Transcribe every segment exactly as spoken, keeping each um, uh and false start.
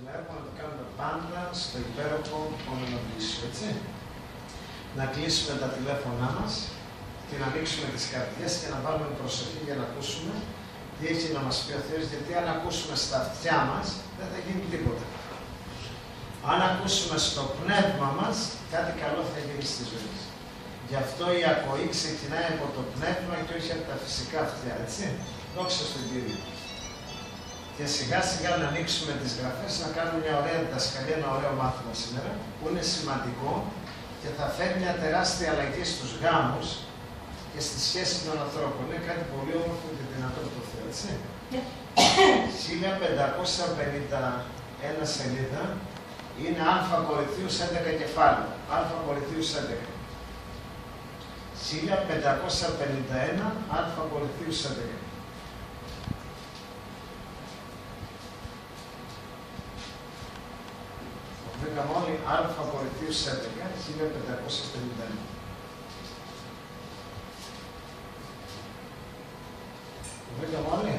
έχουμε να το κάνουμε πάντα στο υπέροχο ονομαδίσιο, έτσι. Να κλείσουμε τα τηλέφωνά μας και να ανοίξουμε τις καρδιές και να βάλουμε προσοχή για να ακούσουμε τι έχει να μας πει ο Θεός, γιατί αν ακούσουμε στα αυτιά μας δεν θα γίνει τίποτα. Αν ακούσουμε στο πνεύμα μας, κάτι καλό θα γίνει στη ζωή μας. Γι' αυτό η ακοή ξεκινάει από το πνεύμα και όχι από τα φυσικά αυτιά, έτσι. Δόξα στον Κύριο. Και σιγά σιγά να ανοίξουμε τις γραφές, να κάνουμε μια ωραία διδασκαλία, ένα ωραίο μάθημα σήμερα, που είναι σημαντικό και θα φέρει μια τεράστια αλλαγή στους γάμους και στη σχέση των ανθρώπων. Είναι κάτι πολύ όμορφο και δυνατό από το Θεό, έτσι. χίλια πεντακόσια πενήντα ένα σελίδα είναι Α Κορινθίους έντεκα κεφάλαιο. Α Κορινθίους έντεκα. χίλια πεντακόσια πενήντα ένα Α Κορινθίους έντεκα. Βρήκαμε όλοι Α Κορινθίους έντεκα, χίλια πεντακόσια πενήντα ένα. Βρήκαμε όλοι.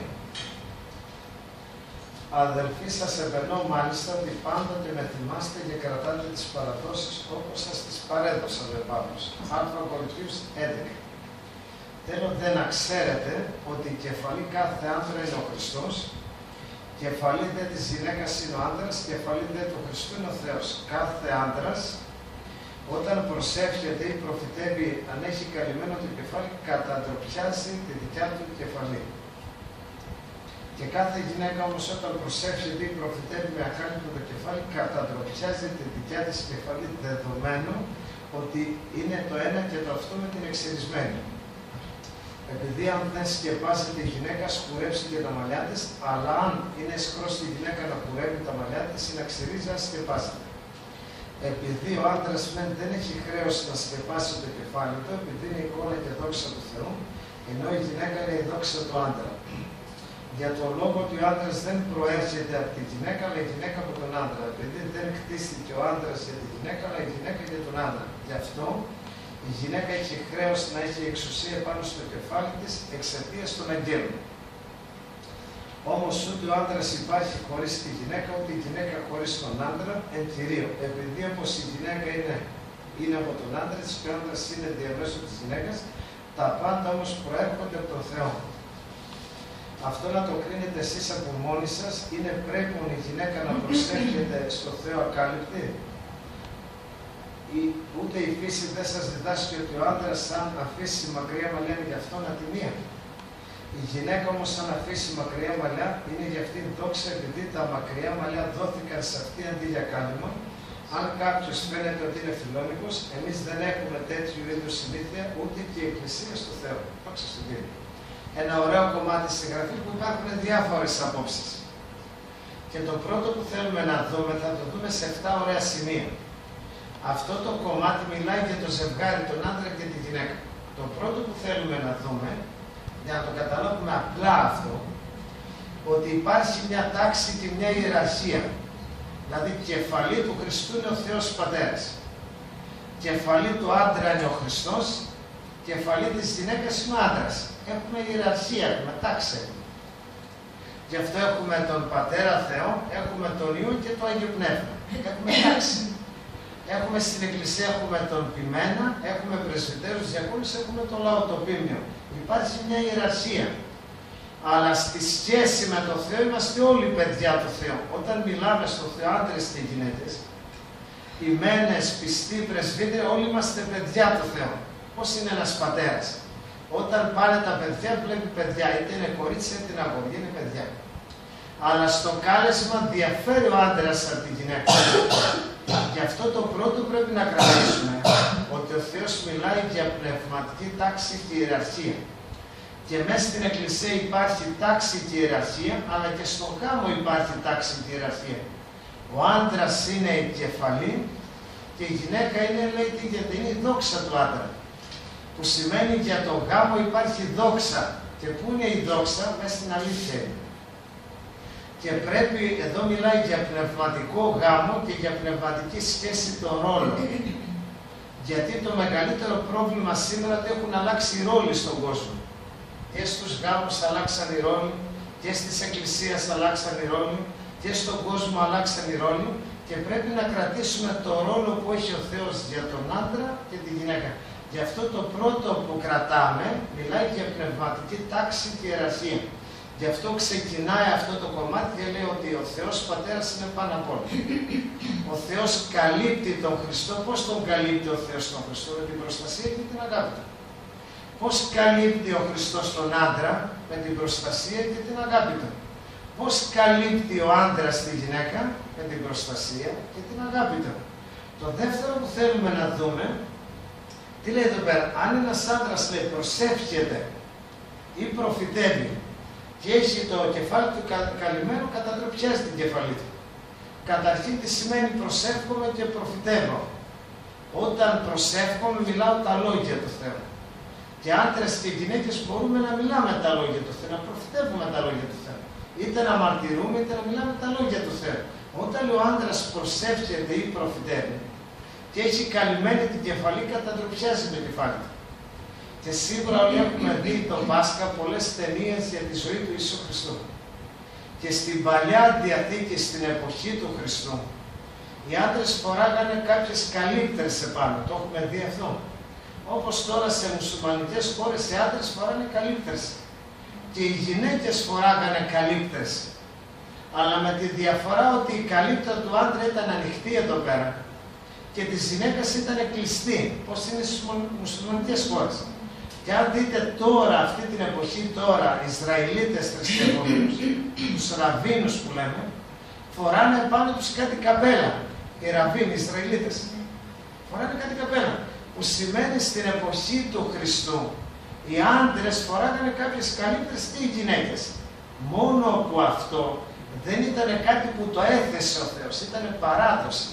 Αδελφοί, σας ευερνώ μάλιστα ότι πάντοτε με θυμάστε και κρατάτε τις παραδόσεις όπως σας τις παρέδωσα, δε Παύλος. Α Κορινθίους έντεκα. Θέλω δε να ξέρετε ότι η κεφαλή κάθε άντρα είναι ο Χριστός, κεφαλή δε της γυναίκας είναι ο άντρας, κεφαλή δε του Χριστού είναι ο Θεός. Κάθε άντρας, όταν προσεύχεται ή προφητεύει, αν έχει καλυμμένο το κεφάλι, καταντροπιάζει τη δικιά του κεφαλή. Και κάθε γυναίκα όμως, όταν προσεύχεται ή προφητεύει με ακάλυπτο το κεφάλι, καταντροπιάζει τη δικιά της κεφαλή, δεδομένου ότι είναι το ένα και το αυτό με την εξαιρισμένη. Επειδή αν δεν σκεπάζεται η γυναίκα, σκουρέψει και τα μαλλιά της, αλλά αν είναι σκρός η γυναίκα να κουρεύει τα μαλλιά της ή να ξυρίζει, να σκεπάζεται. Επειδή ο άντρας δεν έχει χρέος να σκεπάσει το κεφάλι του, επειδή είναι εικόνα και δόξα του Θεού, ενώ η γυναίκα είναι η δόξα του άντρα. Για τον λόγο ότι ο άντρας δεν προέρχεται από τη γυναίκα, αλλά η γυναίκα από τον άντρα. Επειδή δεν κτίστηκε ο άντρας για τη γυναίκα, αλλά η γυναίκα για τον άντρα. Γι' αυτό η γυναίκα έχει χρέος να έχει εξουσία πάνω στο κεφάλι της εξαιτίας των αγγέλων. Όμως ούτε ο άντρας υπάρχει χωρίς τη γυναίκα, ούτε η γυναίκα χωρίς τον άντρα, εν κυρίω. Επειδή όπως η γυναίκα είναι, είναι από τον άντρα της και ο άντρας είναι διαμέσου της γυναίκας, τα πάντα όμως προέρχονται από τον Θεό. Αυτό να το κρίνετε εσείς από μόνοι σας, είναι πρέπον η γυναίκα να προσεύχεται στο Θεό ακάλυπτη. Ή, ούτε η φύση δεν σας διδάσκει ότι ο άντρας αν αφήσει μακριά μαλλιά είναι γι' αυτόν ατιμία. Η γυναίκα όμως αν αφήσει μακριά μαλλιά είναι για αυτήν δόξα, επειδή τα μακριά μαλλιά δόθηκαν σε αυτή αντί για κάλυμα. Αν κάποιος φαίνεται ότι είναι φιλόνικος, εμείς δεν έχουμε τέτοιου είδους συνήθεια, ούτε και η Εκκλησία στο Θεό. Δόξα στον Κύριο. Ένα ωραίο κομμάτι στη γραφή που υπάρχουν διάφορες απόψεις. Και το πρώτο που θέλουμε να δούμε, θα το δούμε σε επτά ωραία σημεία. Αυτό το κομμάτι μιλάει για το ζευγάρι, τον άντρα και τη γυναίκα. Το πρώτο που θέλουμε να δούμε, για να το καταλάβουμε απλά αυτό, ότι υπάρχει μια τάξη και μια ιεραρχία. Δηλαδή, κεφαλή του Χριστού είναι ο Θεός Πατέρας. Κεφαλή του άντρα είναι ο Χριστός, κεφαλή της γυναίκας είναι ο άντρας. Έχουμε ιεραρχία, έχουμε τάξη. Γι' αυτό έχουμε τον Πατέρα Θεό, έχουμε τον Υιό και το Άγιο Πνεύμα. Έχουμε τάξη. Έχουμε στην Εκκλησία, έχουμε τον ποιμένα, έχουμε πρεσβυτέρους, διακόνους, έχουμε το λαοτοπίμιο. Υπάρχει μια ιεραρχία. Αλλά στη σχέση με το Θεό είμαστε όλοι παιδιά του Θεού. Όταν μιλάμε στο Θεό, άντρες και γυναίκες, ποιμένες, πιστοί, πρεσβύτεροι, όλοι είμαστε παιδιά του Θεού. Πώς είναι ένας πατέρας? Όταν πάνε τα παιδιά, βλέπει παιδιά, είτε είναι κορίτσια είτε είναι αγόρια, είναι παιδιά. Αλλά στο κάλεσμα διαφέρει ο άντρας από τη γυναίκα. Γι' αυτό το πρώτο πρέπει να κρατήσουμε, ότι ο Θεός μιλάει για πνευματική τάξη και ιεραρχία. Και μέσα στην Εκκλησία υπάρχει τάξη και ιεραρχία, αλλά και στον γάμο υπάρχει τάξη και ιεραρχία. Ο άντρας είναι η κεφαλή και η γυναίκα είναι, λέει, γιατί είναι η δόξα του άντρα. Που σημαίνει για το γάμο υπάρχει δόξα. Και πού είναι η δόξα? Μέσα στην αλήθεια είναι. Και πρέπει, εδώ μιλάει για πνευματικό γάμο και για πνευματική σχέση των ρόλων. Γιατί το μεγαλύτερο πρόβλημα σήμερα είναι ότι έχουν αλλάξει οι ρόλοι στον κόσμο. Και στους γάμους αλλάξαν οι ρόλοι, και στις εκκλησίες αλλάξαν οι ρόλοι, και στον κόσμο αλλάξαν οι ρόλοι και πρέπει να κρατήσουμε το ρόλο που έχει ο Θεός για τον άντρα και τη γυναίκα. Γι' αυτό το πρώτο που κρατάμε μιλάει για πνευματική τάξη και ιεραρχία. Γι' αυτό ξεκινάει αυτό το κομμάτι και λέει ότι ο Θεός Πατέρας είναι πάνω απ' όλα. Ο Θεός καλύπτει τον Χριστό. Πώς τον καλύπτει ο Θεός τον Χριστό? Με την προστασία και την αγάπη του. Πώς καλύπτει ο Χριστός τον άντρα? Με την προστασία και την αγάπη του. Πώς καλύπτει ο άντρας τη γυναίκα? Με την προστασία και την αγάπη του. Το δεύτερο που θέλουμε να δούμε, τι λέει εδώ πέρα? Αν ένας άντρας λέει προσεύχεται ή προφητεύει και έχει το κεφάλι του καλυμμένο, κατατροπιάζει την κεφαλή του. Καταρχήν τι σημαίνει προσεύχομαι και προφητεύω? Όταν προσεύχομαι μιλάω τα λόγια του Θεού. Και άντρες και γυναίκες μπορούμε να μιλάμε τα λόγια του Θεού, να προφητεύουμε τα λόγια του Θεού. Είτε να μαρτυρούμε είτε να μιλάμε τα λόγια του Θεού. Όταν ο άντρας προσεύχεται ή προφητεύει και έχει καλυμμένη την κεφαλή, κατατροπιάζει το κεφάλι του. Και σίγουρα όλοι έχουμε δει το Πάσχα πολλές ταινίες για τη ζωή του Ιησού Χριστού. Και στην Παλιά Διαθήκη, στην εποχή του Χριστού, οι άντρες φοράγανε κάποιες καλύπτερες επάνω. Το έχουμε δει αυτό. Όπως τώρα σε μουσουλμανικές χώρες οι άντρες φοράνε καλύπτερες. Και οι γυναίκες φοράγανε καλύπτερες. Αλλά με τη διαφορά ότι η καλύπτερα του άντρα ήταν ανοιχτή εδώ πέρα και της γυναίκας ήταν κλειστή, πώς είναι στις μουσουλμανικές χώρες. Και αν δείτε τώρα, αυτή την εποχή τώρα, Ισραηλίτες θρησκευόμενους, τους ραβίνους που λέμε, φοράνε πάνω τους κάτι καπέλα. Οι ραβίνοι, οι Ισραηλίτες, φοράνε κάτι καπέλα. Που σημαίνει στην εποχή του Χριστού, οι άντρες φοράγανε κάποιες καλύπτερες και οι γυναίκες. Μόνο που αυτό δεν ήταν κάτι που το έθεσε ο Θεός, ήταν παράδοση.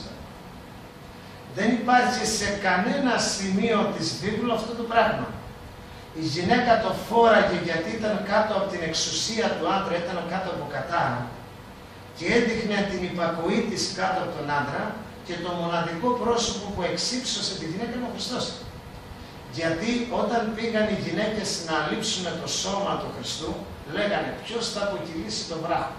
Δεν υπάρχει σε κανένα σημείο της Βίβλου αυτό το πράγμα. Η γυναίκα το φόραγε γιατί ήταν κάτω από την εξουσία του άντρα, ήταν κάτω από κατάρα και έδειχνε την υπακοή της κάτω από τον άντρα και το μοναδικό πρόσωπο που εξύψωσε τη γυναίκα είναι ο Χριστός. Γιατί όταν πήγαν οι γυναίκες να λείψουν το σώμα του Χριστού, λέγανε ποιος θα αποκυλήσει τον βράχο.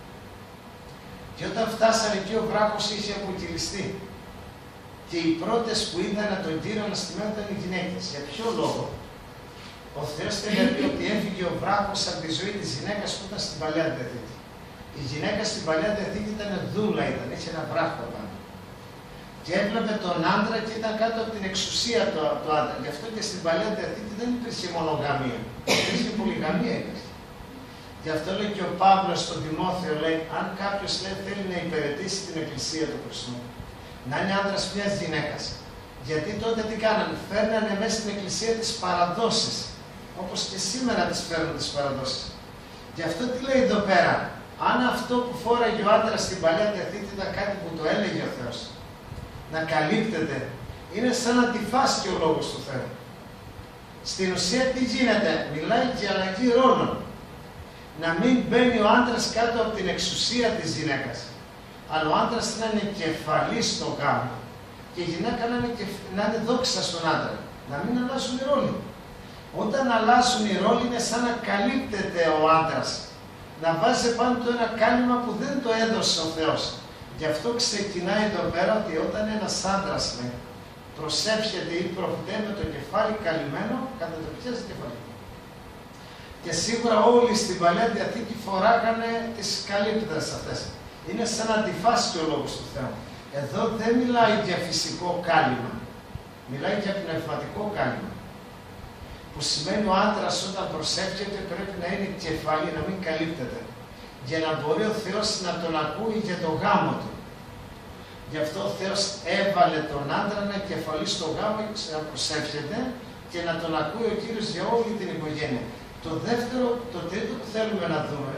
Και όταν φτάσανε εκεί ο βράχος είχε αποκυλιστεί. Και οι πρώτες που είδαν τον Κύριο να στημένουν ήταν οι γυναίκες. Για ποιο λόγο? Ο Θεός θέλει να πει ότι έφυγε ο βράχος από τη ζωή της γυναίκας που ήταν στην Παλιά Διαθήκη. Η γυναίκα στην Παλιά Διαθήκη ήταν δούλα, ήταν, είχε ένα βράχο πάνω. Και έβλεπε τον άντρα και ήταν κάτω από την εξουσία του, του άντρα. Γι' αυτό και στην Παλιά Διαθήκη δεν υπήρχε μονογαμία. Υπήρχε πολυγαμία. Υπήρχε. Γι' αυτό λέει και ο Παύλος στον Τιμόθεο, λέει, αν κάποιος λέει, θέλει να υπηρετήσει την Εκκλησία του Χριστού, να είναι άντρας μιας γυναίκας. Γιατί τότε τι κάνανε? Φέρνανε μέσα στην Εκκλησία τις παραδόσεις. Όπως και σήμερα τις φέρνουν τις παραδόσεις. Γι' αυτό τι λέει εδώ πέρα? Αν αυτό που φόραγε ο άντρας στην Παλιά Διαθήκη ήταν κάτι που το έλεγε ο Θεός, να καλύπτεται, είναι σαν να τη φάσκει ο λόγος του Θεού. Στην ουσία τι γίνεται? Μιλάει για αλλαγή ρόλων. Να μην μπαίνει ο άντρας κάτω από την εξουσία της γυναίκας. Αλλά ο άντρας να είναι κεφαλής στο γάμο και η γυναίκα να είναι, κεφ... να είναι δόξα στον άντρα. Να μην αλλάζουν οι ρόλοι. Όταν αλλάζουν οι ρόλοι είναι σαν να καλύπτεται ο άντρας. Να βάζει πάνω του ένα κάλυμα που δεν το έδωσε ο Θεός. Γι' αυτό ξεκινάει εδώ πέρα ότι όταν ένας άντρας λέει, προσεύχεται ή προφητεύει με το κεφάλι καλυμμένο, κατατροπιάζει το κεφάλι. Και σίγουρα όλοι στην Παλιά Διαθήκη φοράγανε τις καλύπτες αυτές. Είναι σαν να αντιφάσκει ο λόγος του Θεού. Εδώ δεν μιλάει για φυσικό κάλυμα. Μιλάει για πνευματικό κάλυμα. Που σημαίνει ο άντρας όταν προσεύχεται πρέπει να είναι κεφάλι, να μην καλύπτεται. Για να μπορεί ο Θεός να τον ακούει για το γάμο του. Γι' αυτό ο Θεός έβαλε τον άντρα να κεφαλεί στο γάμο και να προσεύχεται και να τον ακούει ο Κύριος για όλη την οικογένεια. Το δεύτερο, το τρίτο που θέλουμε να δούμε,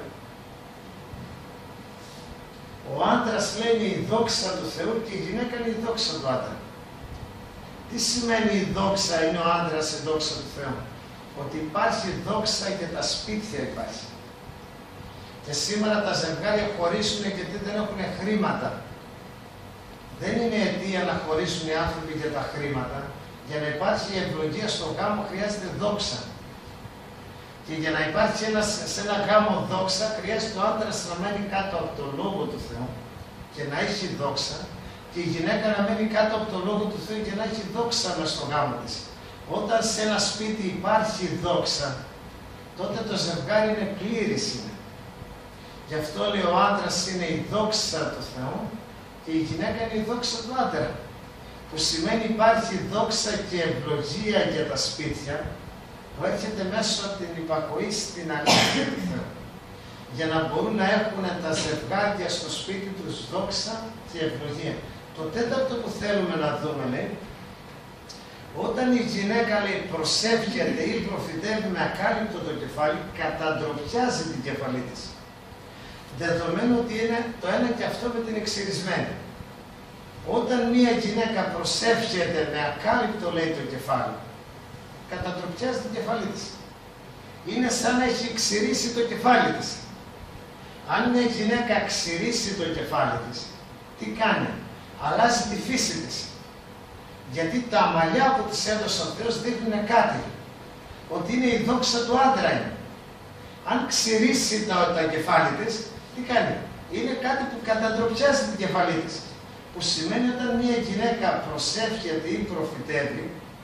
ο άντρας λέει η δόξα του Θεού και η γυναίκα είναι η δόξα του άντρα. Τι σημαίνει η δόξα, είναι ο άντρας η δόξα του Θεού? Ότι υπάρχει δόξα για τα σπίτια υπάρχει. Και σήμερα τα ζευγάρια χωρίσουν γιατί δεν έχουν χρήματα. Δεν είναι αιτία να χωρίσουν οι άνθρωποι για τα χρήματα. Για να υπάρχει ευλογία στο γάμο χρειάζεται δόξα. Και για να υπάρχει ένας, σε ένα γάμο δόξα, χρειάζεται ο άντρας να μένει κάτω από το Λόγο του Θεού και να έχει δόξα, και η γυναίκα να μένει κάτω από το Λόγο του Θεού και να έχει δόξα μες στο γάμο της. Όταν σε ένα σπίτι υπάρχει δόξα, τότε το ζευγάρι είναι πλήρης είναι. Γι' αυτό λέει ο άντρας είναι η δόξα του Θεού και η γυναίκα είναι η δόξα του άντρα. Που σημαίνει υπάρχει δόξα και ευλογία για τα σπίτια, που έρχεται μέσω από την υπακοή στην αλήθεια του Θεού. Για να μπορούν να έχουν τα ζευγάρια στο σπίτι τους δόξα και ευλογία. Το τέταρτο που θέλουμε να δούμε, λέει, όταν η γυναίκα, λέει, προσεύχεται ή προφητεύει με ακάλυπτο το κεφάλι, καταντροπιάζει την κεφαλή της. Δεδομένου ότι είναι το ένα και αυτό με την εξυρισμένη. Όταν μία γυναίκα προσεύχεται με ακάλυπτο, λέει, το κεφάλι, καταντροπιάζει την κεφαλή της. Είναι σαν να έχει ξηρίσει το κεφάλι της. Αν μια γυναίκα ξηρίσει το κεφάλι της, τι κάνει? Αλλάζει τη φύση της. Γιατί τα μαλλιά που της έδωσε ο Θεός δείχνουν κάτι. Ότι είναι η δόξα του άντρα είναι. Αν ξηρίσει το, το κεφάλι της, τι κάνει? Είναι κάτι που καταντροπιάζει την κεφαλή της. Που σημαίνει όταν μια γυναίκα προσεύχεται ή προφητεύει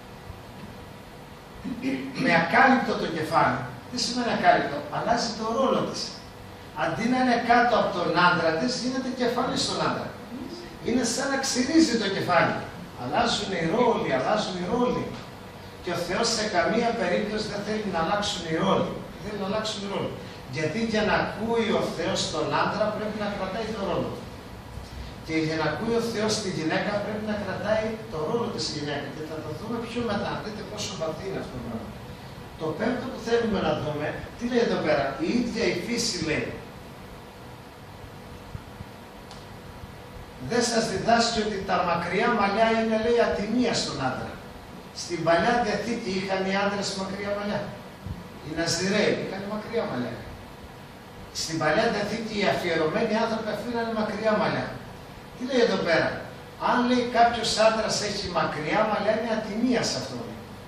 με ακάλυπτο το κεφάλι. Τι σημαίνει ακάλυπτο? Αλλάζει το ρόλο της. Αντί να είναι κάτω από τον άντρα της, γίνεται κεφάλι στον άντρα. Είναι σαν να ξυρίζει το κεφάλι. Αλλάζουν οι ρόλοι, αλλάζουν οι ρόλοι. Και ο Θεός σε καμία περίπτωση δεν θέλει να αλλάξουν οι ρόλοι. Δεν θέλει να αλλάξουν οι ρόλοι. Γιατί για να ακούει ο Θεός τον άντρα πρέπει να κρατάει το ρόλο του. Και για να ακούει ο Θεός τη γυναίκα πρέπει να κρατάει το ρόλο της γυναίκας. Και θα το δούμε πιο μετά. Δείτε πόσο βαθύ είναι αυτό το πράγμα. Το πέμπτο που θέλουμε να δούμε, τι λέει εδώ πέρα? Η ίδια η φύση λέει. Δεν σας διδάσκει ότι τα μακριά μαλλιά είναι, λέει, ατιμία στον άντρα. Στην Παλιά Διαθήκη είχαν οι άντρες μακριά μαλλιά. Οι Ναζιραίοι είχαν μακριά μαλλιά. Στην Παλιά Διαθήκη οι αφιερωμένοι άνθρωποι αφήνανε μακριά μαλλιά. Τι λέει εδώ πέρα? Αν, λέει, κάποιος άντρας έχει μακριά μαλλιά, είναι ατιμία σε αυτό.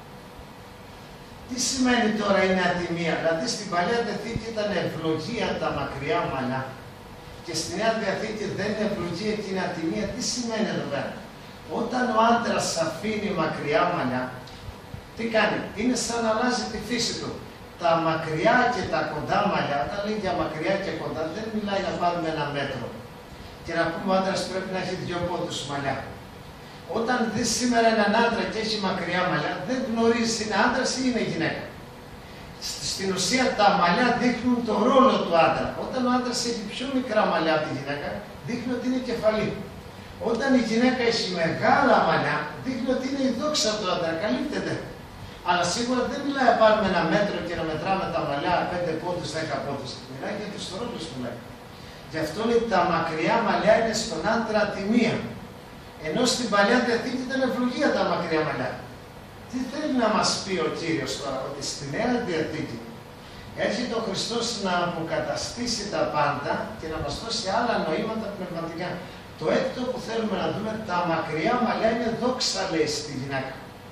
Τι σημαίνει τώρα είναι ατιμία? Δηλαδή στην Παλιά Διαθήκη ήταν ευλογία τα μακριά μαλλιά. Και στη Νέα Διαθήκη δεν είναι ευλογία και είναι ατιμία. Τι σημαίνει εδώ πέρα? Όταν ο άντρας αφήνει μακριά μαλλιά, τι κάνει? Είναι σαν να αλλάζει τη φύση του. Τα μακριά και τα κοντά μαλλιά, όταν λέει για μακριά και κοντά, δεν μιλάει να πάρουμε ένα μέτρο. Και να πούμε ο άντρας πρέπει να έχει δύο πόντους μαλλιά. Όταν δεις σήμερα έναν άντρα και έχει μακριά μαλλιά, δεν γνωρίζεις είναι άντρας ή είναι γυναίκα. Στην ουσία τα μαλλιά δείχνουν το ρόλο του άντρα. Όταν ο άντρας έχει πιο μικρά μαλλιά από τη γυναίκα, δείχνει ότι είναι κεφαλή. Όταν η γυναίκα έχει μεγάλα μαλλιά, δείχνει ότι είναι η δόξα του άντρα, καλύπτεται. Αλλά σίγουρα δεν μιλάει να πάρουμε ένα μέτρο και να μετράμε τα μαλλιά πέντε πόντους, δέκα πόντους. Μιλάει για τους ρόλους που λέει. Γι' αυτό λέει τα μακριά μαλλιά είναι στον άντρα ατιμία. Ενώ στην Παλιά Διαθήκη ήταν ευλογία τα μακριά μαλλιά. Τι θέλει να μας πει ο Κύριος τώρα? Ότι στη Νέα Διαθήκη έρχεται ο Χριστός να αποκαταστήσει τα πάντα και να μας δώσει άλλα νοήματα πνευματικά. Το έκτο που θέλουμε να δούμε, τα μακριά μαλλιά είναι δόξα, λέει στη γυναίκα.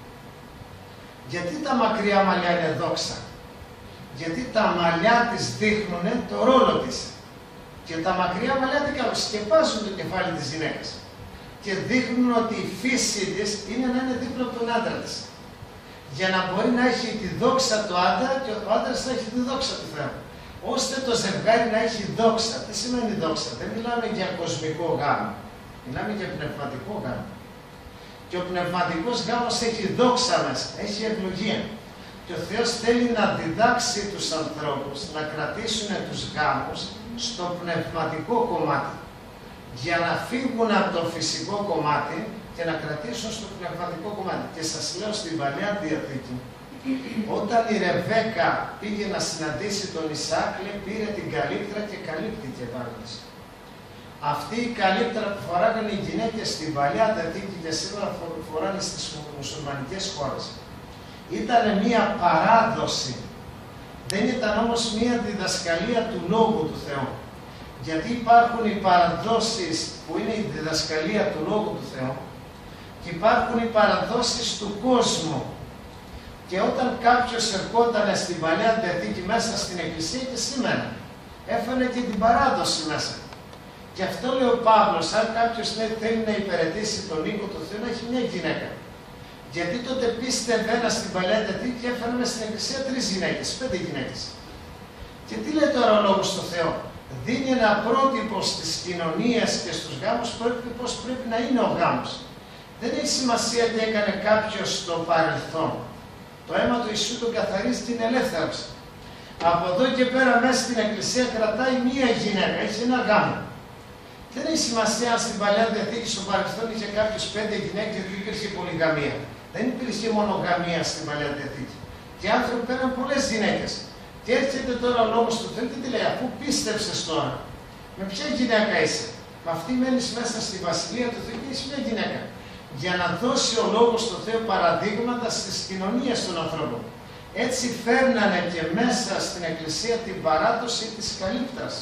Γιατί τα μακριά μαλλιά είναι δόξα? Γιατί τα μαλλιά της δείχνουν το ρόλο της. Και τα μακριά μαλλιά τι κάνουν? Σκεπάζουν το κεφάλι της γυναίκας. Και δείχνουν ότι η φύση της είναι να είναι δίπλα από τον άντρα της. Για να μπορεί να έχει τη δόξα του άντρα και ο άντρας να έχει τη δόξα του Θεού. Ώστε το ζευγάρι να έχει δόξα. Τι σημαίνει δόξα? Δεν μιλάμε για κοσμικό γάμο. Μιλάμε για πνευματικό γάμο. Και ο πνευματικός γάμος έχει δόξα μέσα, έχει ευλογία. Και ο Θεός θέλει να διδάξει τους ανθρώπους να κρατήσουν τους γάμους στο πνευματικό κομμάτι. Για να φύγουν από το φυσικό κομμάτι και να κρατήσουν στο πνευματικό κομμάτι. Και σας λέω στην Παλιά Διαθήκη, όταν η Ρεβέκα πήγε να συναντήσει τον Ισαάκ, πήρε την καλύκτρα και καλύπτηκε πάνω της. Αυτή η καλύπτρα που φοράγανε οι γυναίκες στην Παλιά Διαθήκη και σήμερα φοράνε στις μουσουλμανικές χώρες, ήταν μία παράδοση. Δεν ήταν όμως μία διδασκαλία του Λόγου του Θεού. Γιατί υπάρχουν οι παραδόσεις που είναι η διδασκαλία του Λόγου του Θεού και υπάρχουν οι παραδόσεις του κόσμου. Και όταν κάποιος ερχόταν στην Παλαιά Διαθήκη μέσα στην Εκκλησία και σήμερα, έφανε και την παράδοση μέσα. Γι' αυτό λέει ο Παύλος, αν κάποιος θέλει να υπηρετήσει τον οίκο του Θεού, να έχει μια γυναίκα. Γιατί τότε πίστευε ένα στην Παλαιά Διαθήκη και έφανε μέσα στην Εκκλησία τρεις γυναίκες, πέντε γυναίκες. Και τι λέει τώρα ο Λόγος του Θεού? Δίνει ένα πρότυπο στις κοινωνίες και στους γάμους πώς πρέπει να είναι ο γάμος. Δεν έχει σημασία τι έκανε κάποιος στο παρελθόν. Το αίμα του Ιησού τον καθαρίζει την ελεύθερωση. Από εδώ και πέρα μέσα στην Εκκλησία κρατάει μία γυναίκα, έχει ένα γάμο. Δεν έχει σημασία αν στην Παλαιά Διαθήκη στο παρελθόν είχε κάποιος πέντε γυναίκες, γιατί υπήρχε πολυγαμία. Δεν υπήρχε μονογαμία στην Παλαιά Διαθήκη. Και οι άνθρωποι πέραν πολλές γυναίκες. Και έρχεται τώρα ο Λόγος του Θεού και τι λέει, αφού πίστεψες τώρα, με ποια γυναίκα είσαι? Με αυτή μένεις μέσα στη Βασιλεία του Θεού και είσαι μια γυναίκα. Για να δώσει ο Λόγος του Θεού παραδείγματα στις κοινωνίες των ανθρώπων. Έτσι φέρνανε και μέσα στην Εκκλησία την παράδοση της καλύπτρας.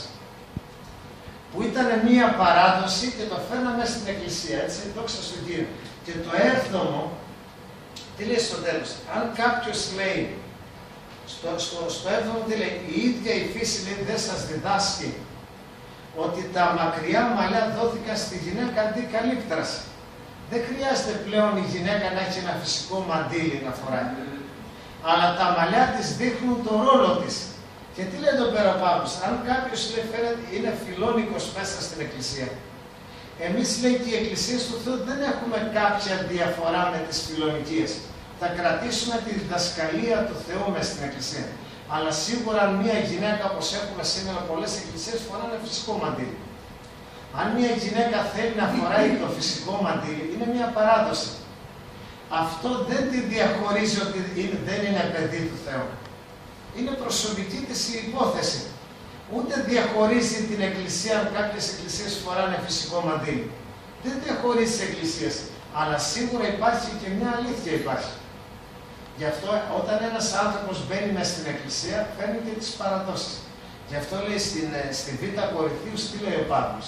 Που ήταν μία παράδοση και το φέρναμε στην Εκκλησία, έτσι, δόξα στον Κύριο. Και το έβδομο, τι λέει στο τέλος, αν κάποιος λέει, στο, στο, στο έβδομο τι λέει, η ίδια η φύση λέει δεν σας διδάσκει ότι τα μακριά μαλλιά δόθηκαν στη γυναίκα αντί καλύπτρας. Δεν χρειάζεται πλέον η γυναίκα να έχει ένα φυσικό μαντίλι να φοράει. Αλλά τα μαλλιά της δείχνουν τον ρόλο της. Και τι λέει εδώ πέρα ο Παύλος, αν κάποιος λέει φέρεται, είναι φιλόνικος μέσα στην Εκκλησία. Εμείς λέει και οι Εκκλησίες του Θεού δεν έχουμε κάποια διαφορά με τις φιλονικίες. Θα κρατήσουμε τη διδασκαλία του Θεού μέσα στην Εκκλησία. Αλλά σίγουρα μια γυναίκα, όπως έχουμε σήμερα πολλές εκκλησίες, φοράνε φυσικό μαντίλι. Αν μια γυναίκα θέλει να φοράει το φυσικό μαντίλι, είναι μια παράδοση. Αυτό δεν τη διαχωρίζει ότι δεν είναι παιδί του Θεού. Είναι προσωπική της η υπόθεση. Ούτε διαχωρίζει την Εκκλησία αν κάποιες εκκλησίες φοράνε φυσικό μαντίλι. Δεν διαχωρίζει τις εκκλησίες. Αλλά σίγουρα υπάρχει και μια αλήθεια υπάρχει. Γι' αυτό όταν ένας άνθρωπος μπαίνει μες στην Εκκλησία, φέρνει και τις παραδόσεις. Γι' αυτό λέει στην, στη Β' Κορινθίους, τι λέει ο Παύλος.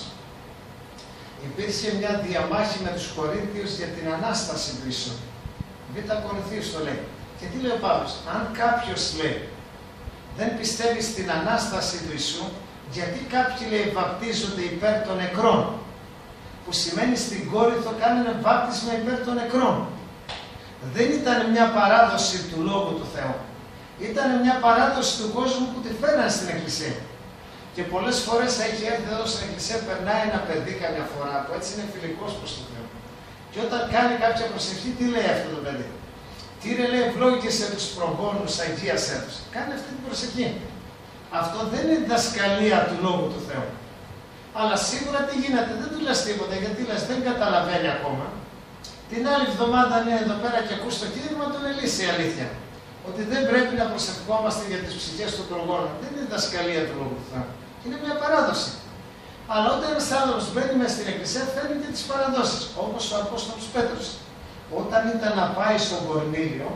Υπήρχε μια διαμάχη με τους Κορίνθιους για την Ανάσταση του Ιησού. Β' Κορινθίους το λέει. Και τι λέει ο Παύλος, αν κάποιος λέει, δεν πιστεύει στην Ανάσταση του Ιησού, γιατί κάποιοι λέει βαπτίζονται υπέρ των νεκρών, που σημαίνει στην Κόρινθο κάνανε βάπτισμα υπέρ των νεκρών. Δεν ήταν μια παράδοση του Λόγου του Θεού. Ήταν μια παράδοση του κόσμου που τη φέρνανε στην Εκκλησία. Και πολλές φορές έχει έρθει εδώ στην Εκκλησία, περνάει ένα παιδί καμιά φορά, που έτσι είναι φιλικός προς τον Θεό. Και όταν κάνει κάποια προσευχή, τι λέει αυτό το παιδί? Κύριε, λέει, ευλόγησε τους προγόνους, αγίασέ τους. Κάνει αυτή την προσευχή. Αυτό δεν είναι διδασκαλία του Λόγου του Θεού. Αλλά σίγουρα τι γίνεται, δεν του λες τίποτα, γιατί λες, δεν καταλαβαίνει ακόμα. Την άλλη εβδομάδα είναι εδώ πέρα και ακούς το κήρυγμα, τον ελύσει η αλήθεια. Ότι δεν πρέπει να προσευχόμαστε για τις ψυχές των προγόνων. Δεν είναι διδασκαλία του Λόγου του Θεού. Είναι μια παράδοση. Αλλά όταν ένας άνθρωπος μπαίνει μες στην Εκκλησία, φέρνει και τις παραδόσεις. Όπως ο Απόστολος Πέτρος. Όταν ήταν να πάει στον Κορνήλιο,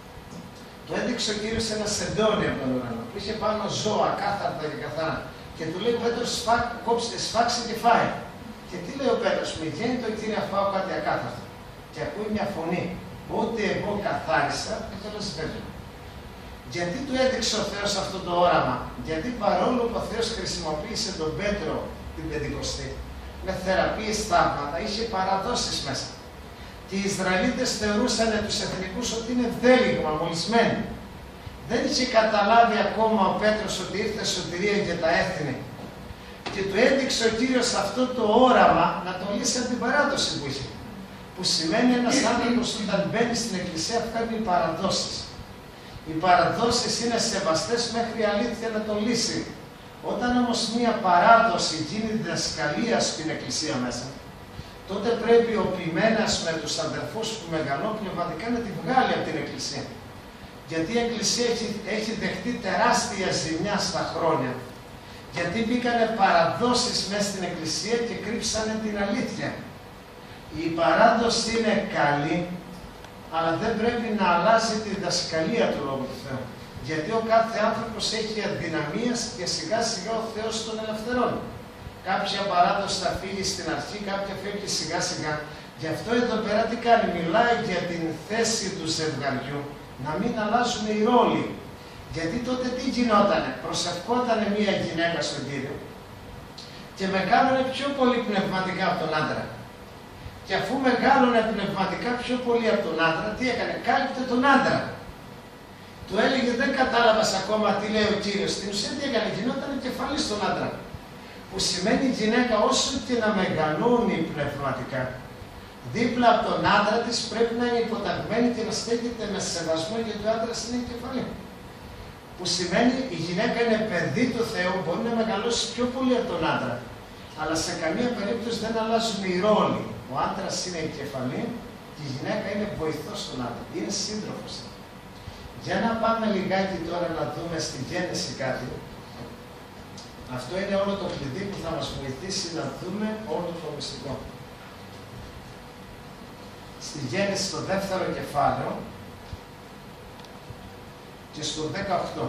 του έδειξε ο Κύριος ένα σεντόνι από τον ουρανό, που είχε πάνω ζώα, κάθαρτα και καθαρά. Και του λέει ο Πέτρος, σφάξε και φάει. Και τι λέει ο Πέτρος, με γέννητο Κύριε να φάω κάτι ακάθαρτο. Και ακούει μια φωνή, ότι εγώ καθάρισα, και το λέει σφαίρε. Γιατί του έδειξε ο Θεός αυτό το όραμα? Γιατί παρόλο που ο Θεός χρησιμοποίησε τον Πέτρο την Πεντηκοστή, με θεραπείες, θαύματα, είχε παραδόσεις μέσα. Και οι Ισραηλίτες θεωρούσαν τους εθνικούς ότι είναι δέλιγμα, μολυσμένοι. Δεν είχε καταλάβει ακόμα ο Πέτρος ότι ήρθε σωτηρία για τα έθνη. Και του έδειξε ο Κύριος αυτό το όραμα να το λύσει από την παράδοση που είχε. Που σημαίνει ένας άνθρωπος όταν μπαίνει στην Εκκλησία φέρνει παραδόσεις. Οι παραδόσεις είναι σεβαστές μέχρι η αλήθεια να το λύσει. Όταν όμως μία παράδοση γίνει διδασκαλία στην Εκκλησία μέσα, τότε πρέπει ο ποιμένας με τους αδερφούς που μεγαλόπνευματικά να τη βγάλει από την Εκκλησία. Γιατί η Εκκλησία έχει, έχει δεχτεί τεράστια ζημιά στα χρόνια. Γιατί μπήκανε παραδόσεις μέσα στην Εκκλησία και κρύψανε την αλήθεια. Η παράδοση είναι καλή, αλλά δεν πρέπει να αλλάζει τη διδασκαλία του Λόγου του Θεού. Γιατί ο κάθε άνθρωπος έχει αδυναμίες και σιγά σιγά ο Θεός τον ελευθερώνει. Κάποια παράδοση θα φύγει στην αρχή, κάποια φεύγει σιγά σιγά. Γι' αυτό εδώ πέρα τι κάνει, μιλάει για την θέση του ζευγαριού να μην αλλάζουν οι ρόλοι. Γιατί τότε τι γινότανε, προσευχότανε μία γυναίκα στον Κύριο και μεγάλωνε πιο πολύ πνευματικά από τον άντρα. Και αφού μεγάλωνε πνευματικά πιο πολύ από τον άντρα, τι έκανε, κάλυπτε τον άντρα. Του έλεγε δεν κατάλαβας ακόμα τι λέει ο Κύριος. Στην ουσία τι έκανε, γινόταν κεφαλή στον άντρα. Που σημαίνει η γυναίκα όσο και να μεγαλώνει πνευματικά, δίπλα από τον άντρα της πρέπει να είναι υποταγμένη και να στέκεται με σεβασμό γιατί ο άντρας είναι η κεφαλή. Που σημαίνει η γυναίκα είναι παιδί του Θεού, μπορεί να μεγαλώσει πιο πολύ από τον άντρα. Αλλά σε καμία περίπτωση δεν αλλάζουν οι ρόλοι. Ο άντρας είναι η κεφαλή και η γυναίκα είναι βοηθός στον άντρα. Είναι σύντροφος. Για να πάμε λιγάκι τώρα να δούμε στη Γένεση κάτι. Αυτό είναι όλο το κλειδί που θα μας βοηθήσει να δούμε όλο το μυστικό. Στη Γένεση στο δεύτερο κεφάλαιο και στο δεκαοκτώ.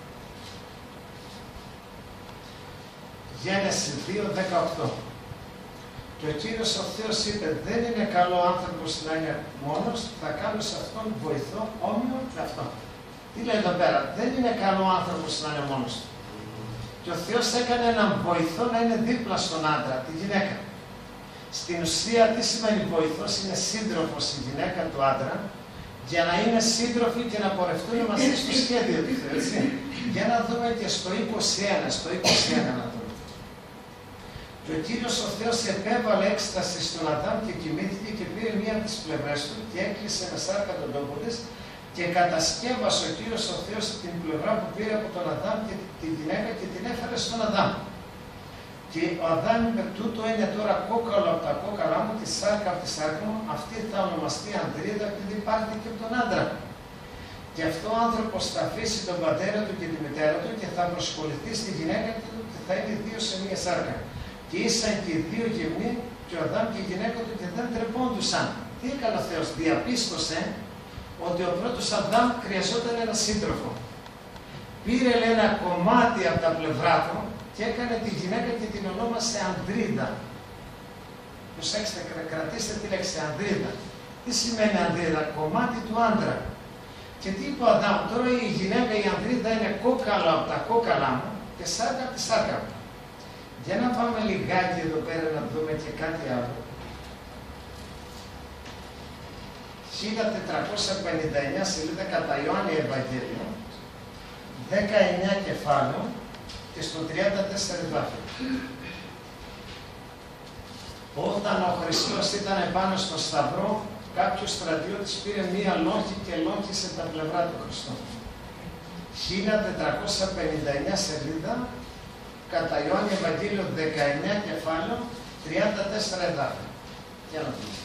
Γένεση δύο δεκαοκτώ. Και ο Κύριος ο Θεός είπε, δεν είναι καλό ο άνθρωπος να είναι μόνος, θα κάνω σε αυτόν βοηθό όμοιο και αυτό. Τι λέει εδώ πέρα, δεν είναι καλό ο άνθρωπος να είναι μόνος του. Και ο Θεός έκανε έναν βοηθό να είναι δίπλα στον άντρα, τη γυναίκα. Στην ουσία τι σημαίνει βοηθός, είναι σύντροφος η γυναίκα του άντρα, για να είναι σύντροφοι και να πορευτούν μαζί στο σχέδιο του Θεού, έτσι. Για να δούμε και στο είκοσι ένα, στο είκοσι ένα να δούμε. Και ο Κύριος ο Θεός επέβαλε έκσταση στον Αδάμ και κοιμήθηκε και πήρε μία από τις πλευρές του και έκλεισε με σάρκα τον τόπο της και κατασκεύασε ο Κύριος ο Θεός την πλευρά που πήρε από τον Αδάμ και τη γυναίκα και την έφερε στον Αδάμ. Και ο Αδάμ είπε, τούτο είναι τώρα κόκαλο από τα κόκαλά μου, τη σάρκα από τη σάρκα μου, αυτή θα ονομαστεί Ανδρίδα επειδή πάρθηκε και από τον άντρα. Και αυτό ο άνθρωπος θα αφήσει τον πατέρα του και τη μητέρα του και θα προσχοληθεί στη γυναίκα του και θα είναι δύο σε μία σάρκα. Και ήσαν και οι δύο γυμνοί και ο Αδάμ και η γυναίκα του και δεν τρεπόντουσαν. Τι έκανε ο Θεός, διαπίστωσε ότι ο πρώτος Αδάμ χρειαζόταν ένα σύντροφο. Πήρε λέει, ένα κομμάτι από τα πλευρά του και έκανε τη γυναίκα και την ονόμασε Ανδρίδα. Προσέξτε, κρατήστε τη λέξη Ανδρίδα. Τι σημαίνει Ανδρίδα, κομμάτι του άντρα. Και τι είπε ο Αδάμ, τώρα η γυναίκα η Ανδρίδα είναι κόκαλο από τα κόκαλά μου και σάρκα από τη σάρκα μου. Για να πάμε λιγάκι εδώ πέρα να δούμε και κάτι άλλο. χίλια τετρακόσια πενήντα εννιά σελίδα κατά Ιωάννη Ευαγγέλιο, δεκαεννιά κεφάλαιο και στο τριάντα τέσσερα εδάφιο. Όταν ο Χριστός ήταν επάνω στο σταυρό, κάποιος στρατιώτης πήρε μία λόγχη και λόγχισε τα πλευρά του Χριστού. χίλια τετρακόσια πενήντα εννιά σελίδα κατά Ιωάννη Ευαγγέλιο δεκαεννιά κεφάλαιο, τριάντα τέσσερα εδάφια. Για να δούμε.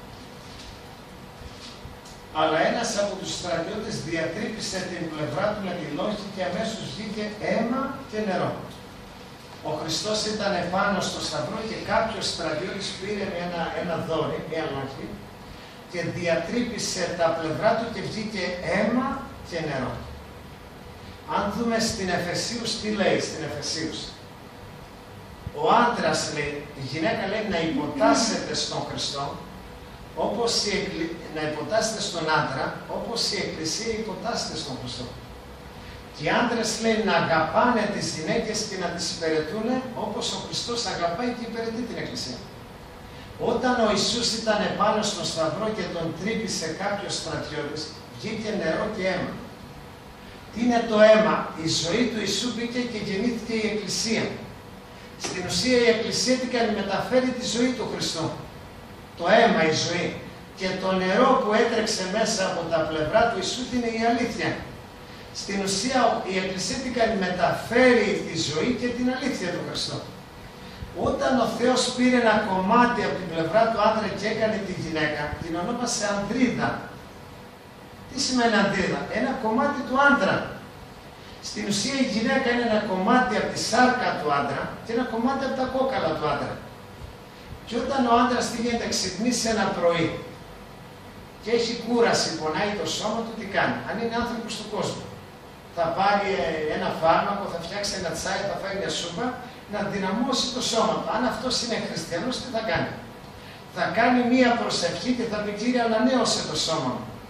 Αλλά ένας από τους στρατιώτες διατρύπησε την πλευρά του με τη λόγχη και αμέσως βγήκε αίμα και νερό. Ο Χριστός ήταν επάνω στο σταυρό και κάποιος στρατιώτης πήρε ένα, ένα δόρυ, μια λόγχη και διατρύπησε τα πλευρά του και βγήκε αίμα και νερό. Αν δούμε στην Εφεσίους, τι λέει στην Εφεσίους. Ο άντρας λέει, η γυναίκα λέει να υποτάσσεται στον Χριστό, όπως η εκκλη... να υποτάσσεται στον άντρα, όπως η Εκκλησία υποτάσσεται στον Χριστό. Και οι άντρες λέει να αγαπάνε τις γυναίκες και να τις υπηρετούν, όπως ο Χριστός αγαπάει και υπηρετεί την Εκκλησία. Όταν ο Ιησούς ήταν επάνω στον σταυρό και τον τρύπησε κάποιος στρατιώτης, βγήκε νερό και αίμα. Τι είναι το αίμα? Η ζωή του Ιησού μπήκε και γεννήθηκε η Εκκλησία. Στην ουσία η Εκκλησία τι κάνει? Μεταφέρει τη ζωή του Χριστού. Το αίμα, η ζωή. Και το νερό που έτρεξε μέσα από τα πλευρά του Ιησού είναι η αλήθεια. Στην ουσία η Εκκλησία τι κάνει? Μεταφέρει τη ζωή και την αλήθεια του Χριστού. Όταν ο Θεός πήρε ένα κομμάτι από την πλευρά του άντρα και έκανε τη γυναίκα, την ονόμασε Ανδρίδα. Τι σημαίνει Ανδρίδα? Ένα κομμάτι του άντρα. Στην ουσία η γυναίκα είναι ένα κομμάτι από τη σάρκα του άντρα και ένα κομμάτι από τα κόκαλα του άντρα. Και όταν ο άντρας τι γίνεται, ξυπνήσει ένα πρωί και έχει κούραση, πονάει το σώμα του, τι κάνει? Αν είναι άνθρωπος του κόσμου, θα πάρει ένα φάρμακο, θα φτιάξει ένα τσάι, θα φάει μια σούπα, να δυναμώσει το σώμα του. Αν αυτός είναι χριστιανός, τι θα κάνει? Θα κάνει μία προσευχή και θα πει, Κύριε, ανανέωσε το σώμα μου.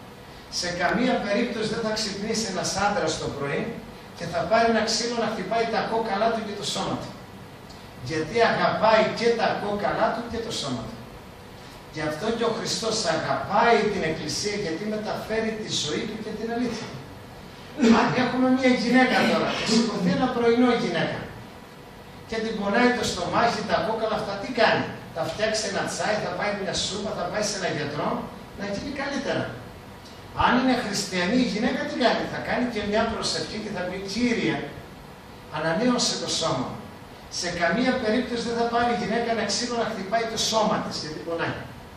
Σε καμία περίπτωση δεν θα ξυπνήσει ένας άντρας το πρωί και θα πάρει ένα ξύλο να χτυπάει τα κόκαλά του και το σώμα του. Γιατί αγαπάει και τα κόκαλά του και το σώμα του. Γι' αυτό και ο Χριστός αγαπάει την Εκκλησία, γιατί μεταφέρει τη ζωή του και την αλήθεια. Αν έχουμε μια γυναίκα τώρα και σηκωθεί ένα πρωινό γυναίκα και την πονάει το στομάχι, τα κόκαλα αυτά, τι κάνει? Θα φτιάξει ένα τσάι, θα πάει μια σούπα, θα πάει σε ένα γιατρό να γίνει καλύτερα. Αν είναι χριστιανή η γυναίκα, τι κάνει? Θα κάνει και μια προσευχή και θα πει: Κύριε, ανανέωσε το σώμα. Σε καμία περίπτωση δεν θα πάρει η γυναίκα ένα ξύλο να χτυπάει το σώμα της, γιατί πονάει.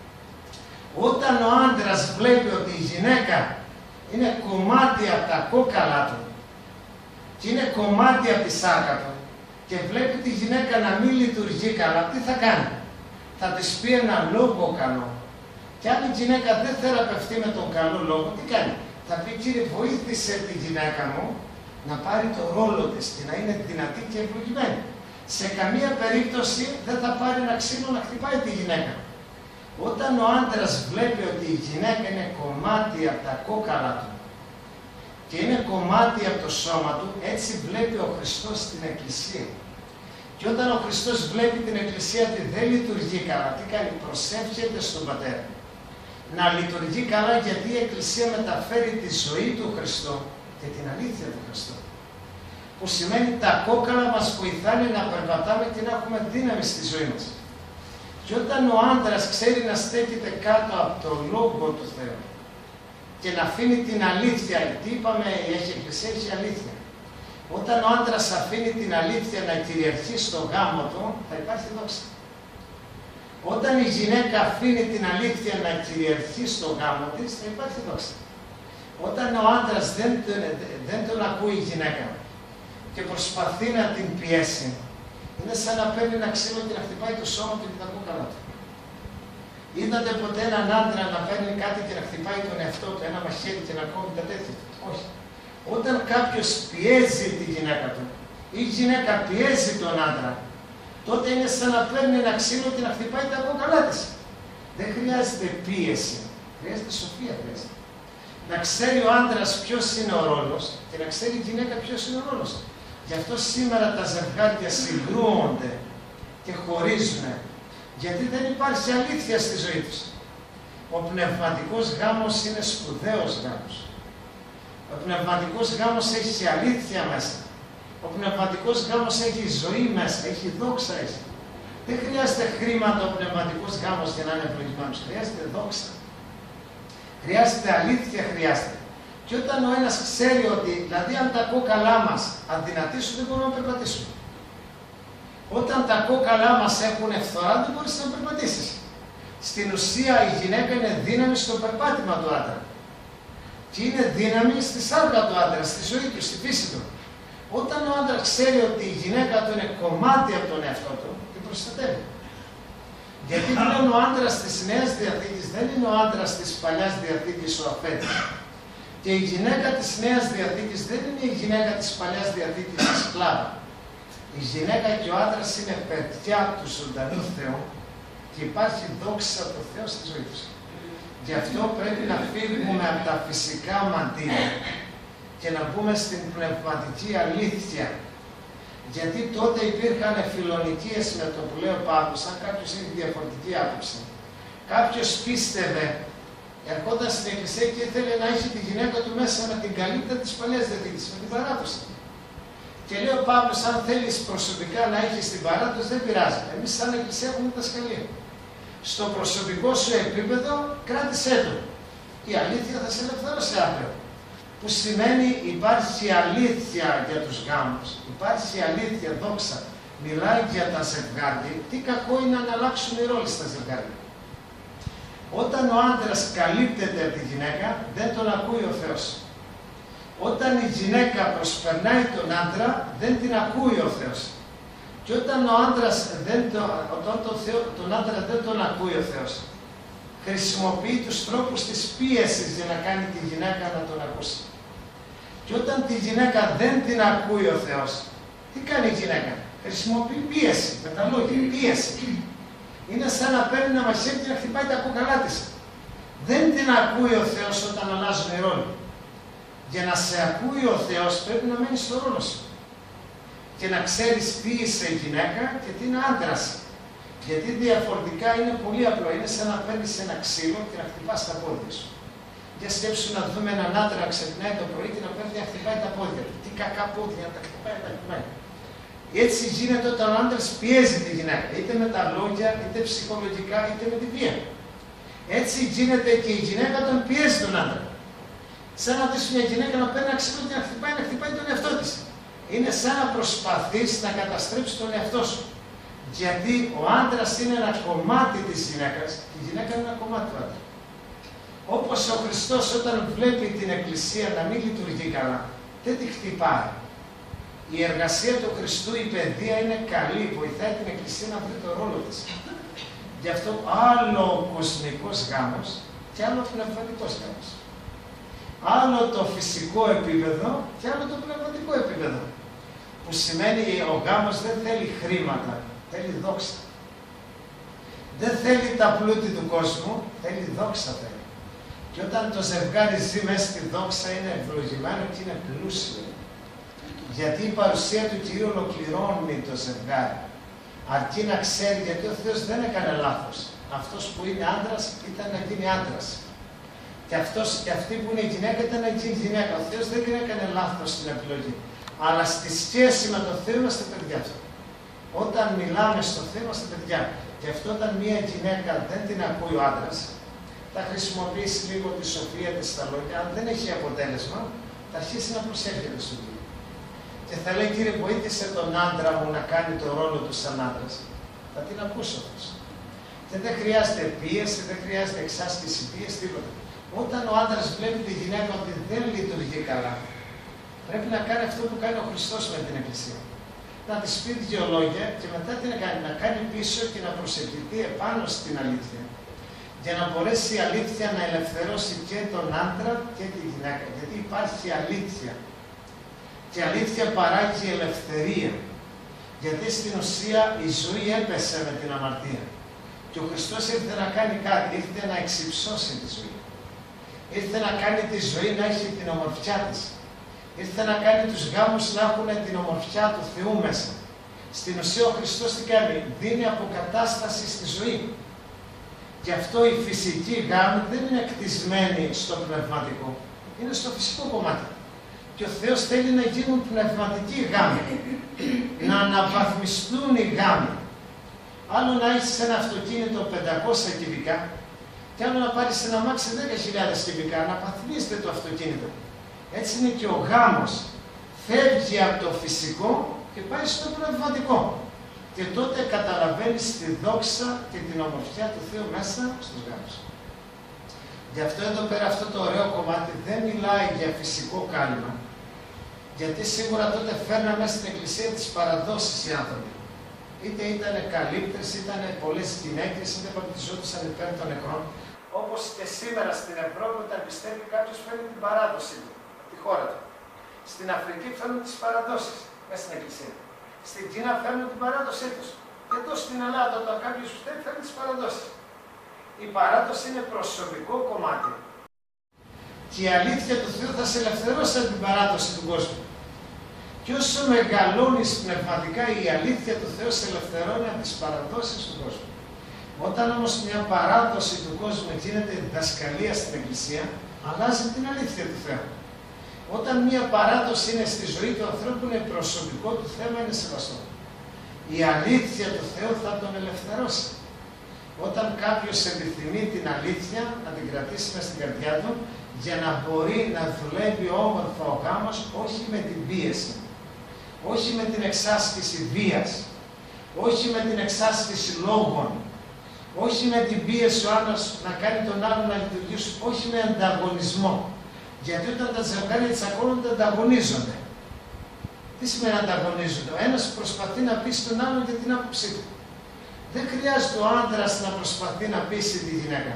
Όταν ο άντρας βλέπει ότι η γυναίκα είναι κομμάτι από τα κόκαλα του και είναι κομμάτι από τη σάρκα του και βλέπει τη γυναίκα να μην λειτουργεί καλά, τι θα κάνει? Θα της πει ένα λόγο καλό. Και αν η γυναίκα δεν θεραπευτεί με τον καλό λόγο, τι κάνει? Θα πει: Κύριε, βοήθησε τη γυναίκα μου να πάρει το ρόλο της και να είναι δυνατή και ευλογημένη. Σε καμία περίπτωση δεν θα πάρει ένα ξύλο να χτυπάει τη γυναίκα. Όταν ο άντρας βλέπει ότι η γυναίκα είναι κομμάτι από τα κόκαλα του και είναι κομμάτι από το σώμα του, έτσι βλέπει ο Χριστός την Εκκλησία. Και όταν ο Χριστός βλέπει την Εκκλησία ότι δεν λειτουργεί καλά, τι κάνει? Προσεύχεται στον Πατέρα να λειτουργεί καλά, γιατί η Εκκλησία μεταφέρει τη ζωή του Χριστού και την αλήθεια του Χριστού. Που σημαίνει τα κόκαλα μας βοηθάνε να περπατάμε και να έχουμε δύναμη στη ζωή μας. Και όταν ο άντρας ξέρει να στέκεται κάτω από το Λόγο του Θεού και να αφήνει την αλήθεια, τι είπαμε, έχει Εκκλησία, έχει αλήθεια. Όταν ο άντρας αφήνει την αλήθεια να κυριαρχεί στο γάμο του, θα υπάρχει δόξα. Όταν η γυναίκα αφήνει την αλήθεια να κυριαρχεί στο γάμο της, θα υπάρχει δόξα. Όταν ο άντρας δεν τον, δεν τον ακούει η γυναίκα και προσπαθεί να την πιέσει, είναι σαν να παίρνει ένα ξύλο και να χτυπάει το σώμα του και τα κόκαλα του. Είδατε ποτέ έναν άντρα να παίρνει κάτι και να χτυπάει τον εαυτό του, ένα μαχαίρι και να κόβει τα τέτοια του? Όχι. Όταν κάποιος πιέζει τη γυναίκα του ή η γυναίκα πιέζει τον άντρα, τότε είναι σαν να παίρνει ένα ξύλο και να χτυπάει τα κόκαλά της. Δεν χρειάζεται πίεση, χρειάζεται σοφία. Χρειάζεται. Να ξέρει ο άντρας ποιος είναι ο ρόλος και να ξέρει η γυναίκα ποιος είναι ο ρόλος. Γι' αυτό σήμερα τα ζευγάρια συγκρούονται και χωρίζουν, γιατί δεν υπάρχει αλήθεια στη ζωή τους. Ο πνευματικός γάμος είναι σπουδαίος γάμος. Ο πνευματικός γάμος έχει αλήθεια μέσα. Ο πνευματικός γάμος έχει ζωή μέσα, έχει δόξα έχει. Δεν χρειάζεται χρήματα ο πνευματικός γάμος για να είναι ευλογημένος. Χρειάζεται δόξα. Χρειάζεται αλήθεια, χρειάζεται. Και όταν ο ένας ξέρει ότι, δηλαδή αν τα κόκαλά μας αδυνατήσουν, δεν μπορούμε να περπατήσουμε. Όταν τα κόκαλά μας έχουν φθορά, δεν μπορείς να περπατήσεις. Στην ουσία η γυναίκα είναι δύναμη στο περπάτημα του άντρα. Και είναι δύναμη στη σάρκα του άντρα, στη ζωή του, στη φύση του. Όταν ο άντρας ξέρει ότι η γυναίκα του είναι κομμάτι από τον εαυτό του, την προστατεύει. Γιατί πλέον ο άντρας της Νέας Διαθήκης δεν είναι ο άντρας της Παλιάς Διαθήκης ο αφέντης. Και η γυναίκα της Νέας Διαθήκης δεν είναι η γυναίκα της Παλιάς Διαθήκης η σκλάβα. Η γυναίκα και ο άντρας είναι παιδιά του ζωντανού Θεού και υπάρχει δόξα από το Θεό στη ζωή τους. Γι' αυτό πρέπει να φύγουμε από τα φυσικά μαντήλια και να μπούμε στην πνευματική αλήθεια. Γιατί τότε υπήρχαν φιλονικίες με το που λέει ο Παύλος, αν κάποιος έχει διαφορετική άποψη. Κάποιος πίστευε, ερχόταν στην Εκκλησία και ήθελε να έχει τη γυναίκα του μέσα με την καλύτερη της Παλαιάς Διαθήκης, με την παράδοση. Και λέει ο Παύλος, αν θέλεις προσωπικά να έχεις την παράδοση, δεν πειράζει. Εμείς σαν Εκκλησία έχουμε τα σκαλία. Στο προσωπικό σου επίπεδο κράτησέ το. Η αλήθεια θα σε ελευθερώσει αύριο. Που σημαίνει υπάρχει αλήθεια για τους γάμους. Υπάρχει αλήθεια, δόξα. Μιλάει για τα ζευγάρια. Τι κακό είναι να αλλάξουν οι ρόλοι στα ζευγάρια. Όταν ο άντρας καλύπτεται από τη γυναίκα, δεν τον ακούει ο Θεός. Όταν η γυναίκα προσπερνάει τον άντρα, δεν την ακούει ο Θεός. Και όταν ο άντρας δεν το, όταν το Θεό, τον άντρα δεν τον ακούει ο Θεός, χρησιμοποιεί τους τρόπους της πίεσης για να κάνει τη γυναίκα να τον ακούσει. Και όταν τη γυναίκα δεν την ακούει ο Θεός, τι κάνει η γυναίκα? Χρησιμοποιεί πίεση, με τα λόγια, πίεση. Είναι σαν να παίρνει ένα μαχαίρι και να χτυπάει τα κόκαλά της. Δεν την ακούει ο Θεός όταν αλλάζουν οι ρόλοι. Για να σε ακούει ο Θεός πρέπει να μένεις στο ρόλο σου. Και να ξέρεις τι είσαι γυναίκα και τι είναι άντρας. Γιατί διαφορετικά είναι πολύ απλό. Είναι σαν να παίρνεις ένα ξύλο και να χτυπάς τα πόδια σου. Για σκέψου να δούμε έναν άντρα να ξυπνάει το πρωί και να παίρνει να χτυπάει τα πόδια του. Τι κακά πόδια, να τα χτυπάει, να τα χτυπάει. Έτσι γίνεται όταν ο άντρας πιέζει τη γυναίκα, είτε με τα λόγια, είτε ψυχολογικά, είτε με τη βία. Έτσι γίνεται και η γυναίκα όταν πιέζει τον άντρα. Σαν να δεις μια γυναίκα να παίρνει ένα ξύλο και να χτυπάει, να χτυπάει τον εαυτό της. Είναι σαν να προσπαθείς να καταστρέψεις τον εαυτό σου. Γιατί ο άντρας είναι ένα κομμάτι της γυναίκας και η γυναίκα είναι ένα κομμάτι του άντρα. Όπως ο Χριστός όταν βλέπει την Εκκλησία να μην λειτουργεί καλά, δεν τη χτυπάει. Η εργασία του Χριστού, η παιδεία είναι καλή, βοηθάει την Εκκλησία να βρει το ρόλο της. Γι' αυτό άλλο ο κοσμικός γάμος και άλλο ο πνευματικός γάμος. Άλλο το φυσικό επίπεδο και άλλο το πνευματικό επίπεδο. Που σημαίνει ο γάμος δεν θέλει χρήματα, θέλει δόξα. Δεν θέλει τα πλούτη του κόσμου, θέλει δόξα θέλει. Και όταν το ζευγάρι ζει μέσα στη δόξα είναι ευλογημένο και είναι πλούσιο. Γιατί η παρουσία του Κυρίου ολοκληρώνει το ζευγάρι. Αρκεί να ξέρει, γιατί ο Θεός δεν έκανε λάθος. Αυτός που είναι άντρας ήταν να γίνει άντρας. Και, αυτός, και αυτή που είναι γυναίκα ήταν να γίνει γυναίκα. Ο Θεός δεν έκανε λάθος στην επιλογή. Αλλά στη σχέση με τον Θεό είμαστε παιδιά του. Όταν μιλάμε στο Θεό είμαστε παιδιά. Και αυτό όταν μία γυναίκα δεν την ακούει ο άντρας, θα χρησιμοποιήσει λίγο τη σοφία της στα λόγια. Αν δεν έχει αποτέλεσμα, θα αρχίσει να προσέρχεται στον Κύριο. Και θα λέει, Κύριε, βοήθησε τον άντρα μου να κάνει το ρόλο του σαν άντρας. Θα την ακούσω αυτός. Και δεν χρειάζεται πίεση, δεν χρειάζεται εξάσκηση πίεση, τίποτα. Όταν ο άντρας βλέπει τη γυναίκα ότι δεν λειτουργεί καλά, πρέπει να κάνει αυτό που κάνει ο Χριστός με την Εκκλησία. Να της πει δύο λόγια και μετά τι να κάνει, να κάνει πίσω και να προσευχηθεί επάνω στην αλήθεια. Για να μπορέσει η αλήθεια να ελευθερώσει και τον άντρα και τη γυναίκα. Γιατί υπάρχει αλήθεια. Και η αλήθεια παράγει ελευθερία. Γιατί στην ουσία η ζωή έπεσε με την αμαρτία. Και ο Χριστός ήρθε να κάνει κάτι, ήρθε να εξυψώσει τη ζωή. Ήρθε να κάνει τη ζωή να έχει την ομορφιά της. Ήρθε να κάνει τους γάμους να έχουν την ομορφιά του Θεού μέσα. Στην ουσία ο Χριστός τι κάνει, δίνει αποκατάσταση στη ζωή. Γι' αυτό η φυσική γάμη δεν είναι κτισμένη στο πνευματικό, είναι στο φυσικό κομμάτι. Και ο Θεός θέλει να γίνουν πνευματικοί γάμοι, να αναβαθμιστούν οι γάμοι. Άλλο να έχεις ένα αυτοκίνητο πεντακόσια κυβικά και άλλο να πάρεις ένα αμάξι δέκα χιλιάδες κυβικά, να βαθμίζεται το αυτοκίνητο. Έτσι είναι και ο γάμος. Φεύγει από το φυσικό και πάει στο πνευματικό. Και τότε καταλαβαίνεις τη δόξα και την ομορφιά του Θεού μέσα στους γάμους. Γι' αυτό εδώ πέρα αυτό το ωραίο κομμάτι δεν μιλάει για φυσικό κάλυμα. Γιατί σίγουρα τότε φέρναμε στην Εκκλησία τις παραδόσεις οι άνθρωποι. Είτε ήταν καλύπτες, είτε πολλές γυναίκες, είτε βαπτιζόντουσαν υπέρ των νεκρών. Όπως και σήμερα στην Ευρώπη, όταν πιστεύει κάποιος, φέρνει την παράδοση του, τη χώρα του. Στην Αφρική φέρνουν τις παραδόσεις μέσα στην Εκκλησία. Στην Κίνα φέρνουν την παράδοσή τους. Και εδώ στην Ελλάδα, όταν κάποιος πιστεύει, φέρνει τις παραδόσεις. Η παράδοση είναι προσωπικό κομμάτι. Και η αλήθεια του Θεού θα σε ελευθερώσει από την παράδοση του κόσμου. Και όσο μεγαλώνεις πνευματικά, η αλήθεια του Θεού σε ελευθερώνει από τις παραδόσεις του κόσμου. Όταν όμως μια παράδοση του κόσμου γίνεται διδασκαλία στην Εκκλησία, αλλάζει την αλήθεια του Θεού. Όταν μια παράδοση είναι στη ζωή του ανθρώπου, είναι προσωπικό του θέμα, είναι σεβαστό. Η αλήθεια του Θεού θα τον ελευθερώσει. Όταν κάποιος επιθυμεί την αλήθεια, να την κρατήσει μες στην καρδιά του, για να μπορεί να δουλεύει όμορφα ο γάμος, όχι με την πίεση, όχι με την εξάσκηση βίας, όχι με την εξάσκηση λόγων, όχι με την πίεση ο άλλος να κάνει τον άλλον να λειτουργήσει, όχι με ανταγωνισμό. Γιατί όταν τα ζευγάρια τσακώνονται, ανταγωνίζονται. Τι σημαίνει ανταγωνίζονται? Ο ένας προσπαθεί να πείσει τον άλλον για την άποψή του. Δεν χρειάζεται ο άντρας να προσπαθεί να πείσει τη γυναίκα.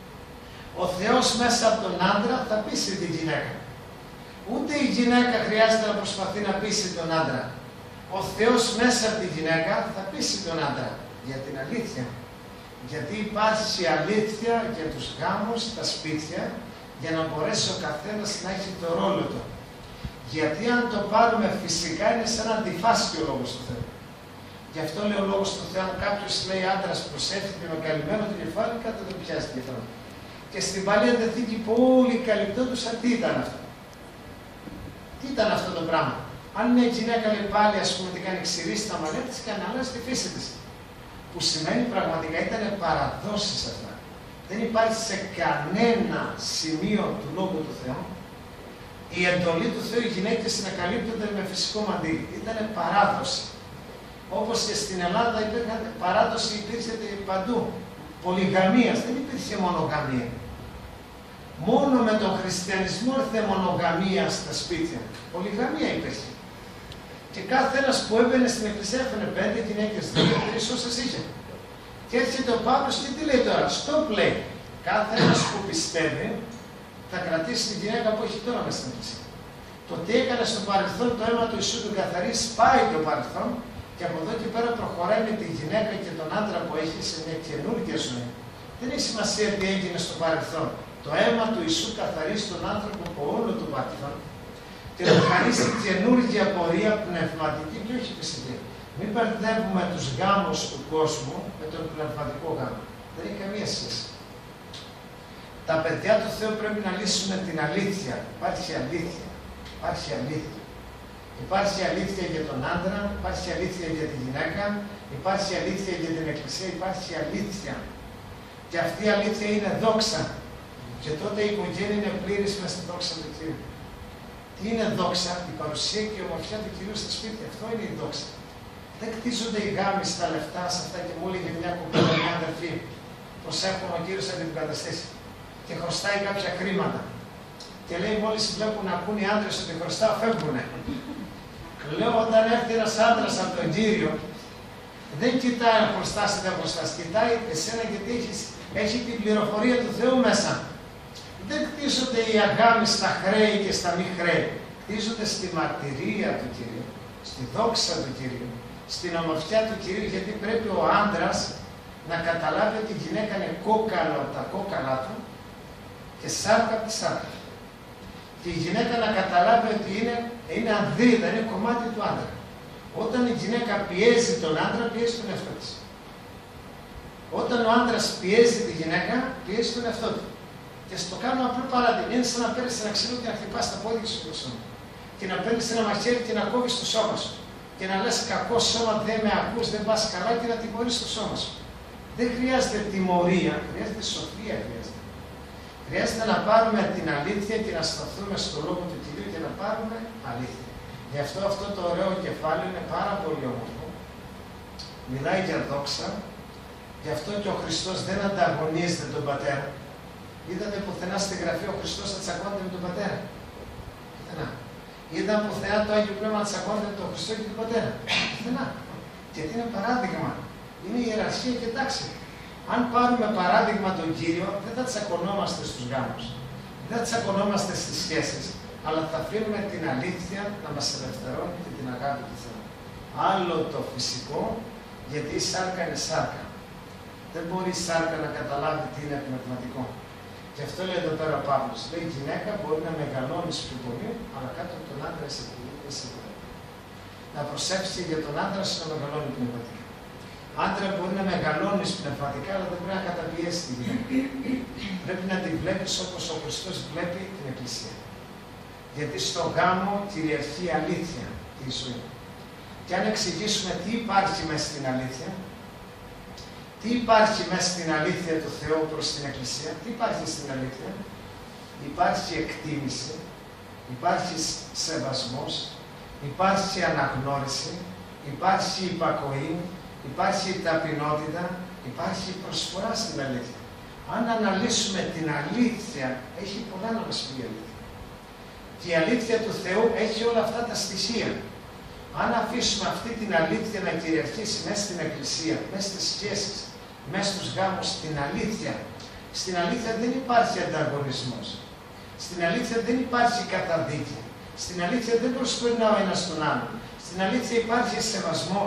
Ο Θεός μέσα από τον άντρα θα πείσει τη γυναίκα. Ούτε η γυναίκα χρειάζεται να προσπαθεί να πείσει τον άντρα. Ο Θεός μέσα από τη γυναίκα θα πείσει τον άντρα για την αλήθεια. Γιατί υπάρχει αλήθεια για τους γάμους, τα σπίτια, για να μπορέσει ο καθένας να έχει το ρόλο του. Γιατί αν το πάρουμε φυσικά είναι σαν να αντιφάσκει ο λόγος του Θεού. Γι' αυτό λέει ο λόγος του Θεού, αν κάποιος λέει άντρας προσεύχεται με καλυμμένο το κεφάλι, κάτι δεν πιάσει το κεφάλι. Και στην Παλαιά Διαθήκη όλοι καλυπτόντουσαν τι ήταν αυτό. Τι ήταν αυτό το πράγμα. Αν μια γυναίκα λέει πάλι, ας πούμε, ότι κάνει ξηρίσει τα μαλλιά της και αναλάζει τη φύση της. Που σημαίνει πραγματικά ήταν παραδόσεις αυτά. Δεν υπάρχει σε κανένα σημείο του Λόγου του Θεού η εντολή του Θεού οι γυναίκες να καλύπτονται με φυσικό μαντίλι. Ήταν παράδοση. Όπως και στην Ελλάδα υπήρχαν, παράδοση υπήρχε παντού. Πολυγαμίας, δεν υπήρχε μονογαμία. Μόνο με τον χριστιανισμό ήρθε μονογαμία στα σπίτια. Πολυγαμία υπήρχε. Και κάθε ένας που έμπαινε στην εκκλησία έφερε πέντε γυναίκες, δύο, τρεις όσες είχε. Και έρχεται ο Παύλος και τι λέει τώρα, stop λέει. Κάθε ένας που πιστεύει θα κρατήσει τη γυναίκα που έχει τώρα μες στην εκκλησία. Το τι έκανε στο παρελθόν το αίμα του Ιησού του καθαρίσει, πάει το παρελθόν και από εδώ και πέρα προχωράει με τη γυναίκα και τον άντρα που έχει σε μια καινούργια ζωή. Δεν έχει σημασία τι έγινε στο παρελθόν. Το αίμα του Ιησού καθαρίσει τον άνθρωπο από όλο το παρελθόν και να κάνει στην καινούργια πορεία πνευματική και όχι φυσική. Μην μπερδεύουμε τους γάμους του κόσμου με τον πνευματικό γάμο. Δεν έχει καμία σχέση. Τα παιδιά του Θεού πρέπει να λύσουν την αλήθεια. Υπάρχει αλήθεια. Υπάρχει αλήθεια. Υπάρχει αλήθεια για τον άντρα, υπάρχει αλήθεια για τη γυναίκα, υπάρχει αλήθεια για την εκκλησία, υπάρχει αλήθεια. Και αυτή η αλήθεια είναι δόξα. Και τότε η οικογένεια είναι πλήρης μες στη δόξα του Κύριου. Τι είναι δόξα? Η παρουσία και η ομορφιά του Κυρίου στα σπίτια. Αυτό είναι η δόξα. Δεν κτίζονται οι γάμοι στα λεφτά, σε αυτά και μου έλεγε μια κουμπίδα, μια αδερφή. Προσέχουν ο Κύριος να την καταστήσει. Και χρωστάει κάποια χρήματα. Και λέει, μόλις βλέπουν να ακούν οι άντρες ότι χρωστάω, φεύγουνε. Λέω, όταν έρθει ένας άντρας από τον Κύριο, δεν κοιτάει αν χρωστάς ή δεν χρωστάς. Κοιτάει εσένα γιατί έχεις, έχει την πληροφορία του Θεού μέσα. Δεν κτίζονται οι αγάμοι στα χρέη και στα μη χρέη. Κτίζονται στη μαρτυρία του Κυρίου, στη δόξα του Κυρίου, στην ομορφιά του Κυρίου, γιατί πρέπει ο άντρας να καταλάβει ότι η γυναίκα είναι κόκαλο από τα κόκαλά του και σάρκα από τη σάρκα. Και η γυναίκα να καταλάβει ότι είναι, είναι ανδρίδα, είναι κομμάτι του άντρα. Όταν η γυναίκα πιέζει τον άντρα, πιέζει τον εαυτό της. Όταν ο άντρας πιέζει τη γυναίκα, πιέζει τον εαυτό του. Και στο κάνω απλό παράδειγμα. Είναι σαν να παίρνεις ένα ξύλο και να χτυπάς τα πόδια σου στο σώμα. Και να παίρνεις ένα μαχαίρι και να κόβεις το σώμα σου. Και να λες κακό σώμα, δεν με ακούς, δεν πας καλά και να τιμωρείς το σώμα σου. Δεν χρειάζεται τιμωρία, χρειάζεται σοφία. Χρειάζεται. Χρειάζεται να πάρουμε την αλήθεια και να σταθούμε στο λόγο του Κυρίου και να πάρουμε αλήθεια. Γι' αυτό αυτό το ωραίο κεφάλαιο είναι πάρα πολύ όμορφο. Μιλάει για δόξα. Γι' αυτό και ο Χριστός δεν ανταγωνίζεται τον Πατέρα. Είδατε πουθενά στη Γραφή ο Χριστός να τσακώνεται με τον Πατέρα? Πουθενά. Είδαμε πουθενά το Άγιο Πνεύμα να τσακώνεται με τον Χριστό και τον Πατέρα? Πουθενά. Γιατί είναι παράδειγμα. Είναι ιεραρχία και τάξη. Αν πάρουμε παράδειγμα τον Κύριο, δεν θα τσακωνόμαστε στους γάμους. Δεν θα τσακωνόμαστε στις σχέσεις. Αλλά θα αφήνουμε την αλήθεια να μας ελευθερώνει και την αγάπη του Θεού. Άλλο το φυσικό, γιατί η σάρκα είναι σάρκα. Δεν μπορεί η σάρκα να καταλάβει τι είναι πνευματικό. Και αυτό λέει εδώ πέρα ο Παύλος. Λέει η γυναίκα μπορεί να μεγαλώνει πιο πολύ, αλλά κάτω από τον άντρα σε πολύ. Να προσέξει για τον άντρα σου να μεγαλώνει πνευματικά. Άντρα μπορεί να μεγαλώνει πνευματικά, αλλά δεν πρέπει να καταπιέσει τη γυναίκα. Πρέπει να τη βλέπεις όπως ο Χριστός βλέπει την Εκκλησία. Γιατί στο γάμο κυριαρχεί η αλήθεια και η ζωή. Και αν εξηγήσουμε τι υπάρχει μέσα στην αλήθεια, τι υπάρχει μέσα στην αλήθεια του Θεού προς την Εκκλησία, τι υπάρχει στην αλήθεια? Υπάρχει εκτίμηση, υπάρχει σεβασμός, υπάρχει αναγνώριση, υπάρχει υπακοή, υπάρχει ταπεινότητα, υπάρχει προσφορά στην αλήθεια. Αν αναλύσουμε την αλήθεια, έχει πολλά να μας πει η αλήθεια. Και η αλήθεια του Θεού έχει όλα αυτά τα στοιχεία. Αν αφήσουμε αυτή την αλήθεια να κυριαρχήσει μέσα στην Εκκλησία, μέσα στις σχέσεις, μέσα στους γάμους, στην αλήθεια, στην αλήθεια δεν υπάρχει ανταγωνισμός. Στην αλήθεια δεν υπάρχει καταδίκη. Στην αλήθεια δεν προσπερνά ο ένας τον άλλον. Στην αλήθεια υπάρχει σεβασμός.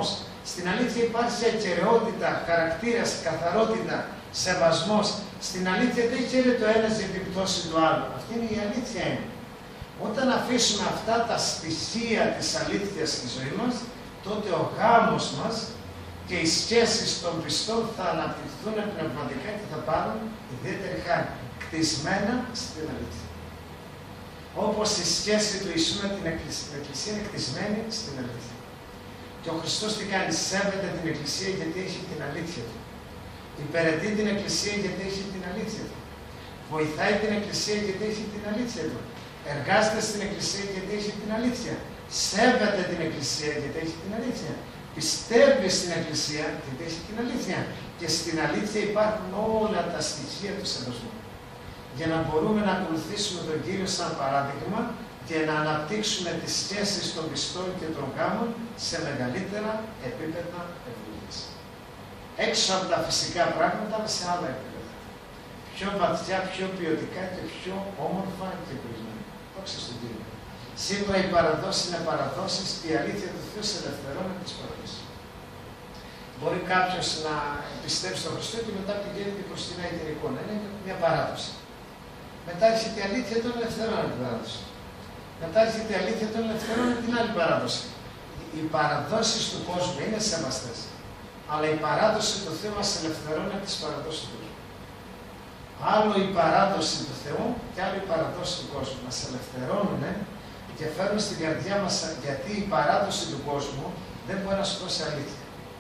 Στην αλήθεια υπάρχει ακεραιότητα, χαρακτήρας, καθαρότητα, σεβασμός. Στην αλήθεια δεν χαίρεται το ένας για την πτώση του άλλου. Αυτή είναι η αλήθεια είναι. Όταν αφήσουμε αυτά τα στοιχεία της αλήθειας στη ζωή μας, τότε ο γάμος μας και οι σχέσεις των πιστών θα αναπτυχθούν πνευματικά και θα πάρουν ιδιαίτερη χάρη, κτισμένα στην αλήθεια. Όπως η σχέση του Ιησού με την Εκκλησία, η Εκκλησία είναι κτισμένη στην αλήθεια. Και ο Χριστός τι κάνει, σέβεται την Εκκλησία γιατί έχει την αλήθεια του. Υπηρετεί την Εκκλησία γιατί έχει την αλήθεια του. Βοηθάει την Εκκλησία γιατί έχει την αλήθεια του. Εργάζεται στην Εκκλησία γιατί έχει την αλήθεια. Σέβεται την Εκκλησία γιατί έχει την αλήθεια. Πιστεύει στην Εκκλησία γιατί έχει την αλήθεια. Και στην αλήθεια υπάρχουν όλα τα στοιχεία του σεβασμού. Για να μπορούμε να ακολουθήσουμε τον Κύριο σαν παράδειγμα και να αναπτύξουμε τις σχέσεις των πιστών και των γάμων σε μεγαλύτερα επίπεδα ευλογίας. Έξω από τα φυσικά πράγματα, αλλά σε άλλα επίπεδα. Πιο βαθιά, πιο ποιοτικά και πιο όμορφα και κρυμμένα. Δόξα στον Κύριο. Σίγουρα οι παραδόσεις είναι παραδόσεις και η αλήθεια του Θεού σε ελευθερώνει τις παραδόσεις. Μπορεί κάποιος να πιστεύει στον Χριστό και μετά πηγαίνει προς την Άγια εικόνα. Είναι μια παράδοση. Μετά έρχεται η αλήθεια, τον ελευθερώνει την παράδοση. Μετά έρχεται η αλήθεια, τον ελευθερώνει την άλλη παράδοση. Οι παραδόσεις του κόσμου είναι σεβαστές. Αλλά η παράδοση του Θεού μας ελευθερώνει από τις παραδόσεις του κόσμου. Άλλο η παράδοση του Θεού και άλλο η παραδόση του κόσμου. Μας ελευθερώνουν και φέρνουν στην καρδιά μας, γιατί η παράδοση του κόσμου δεν μπορεί να σου δώσει αλήθεια.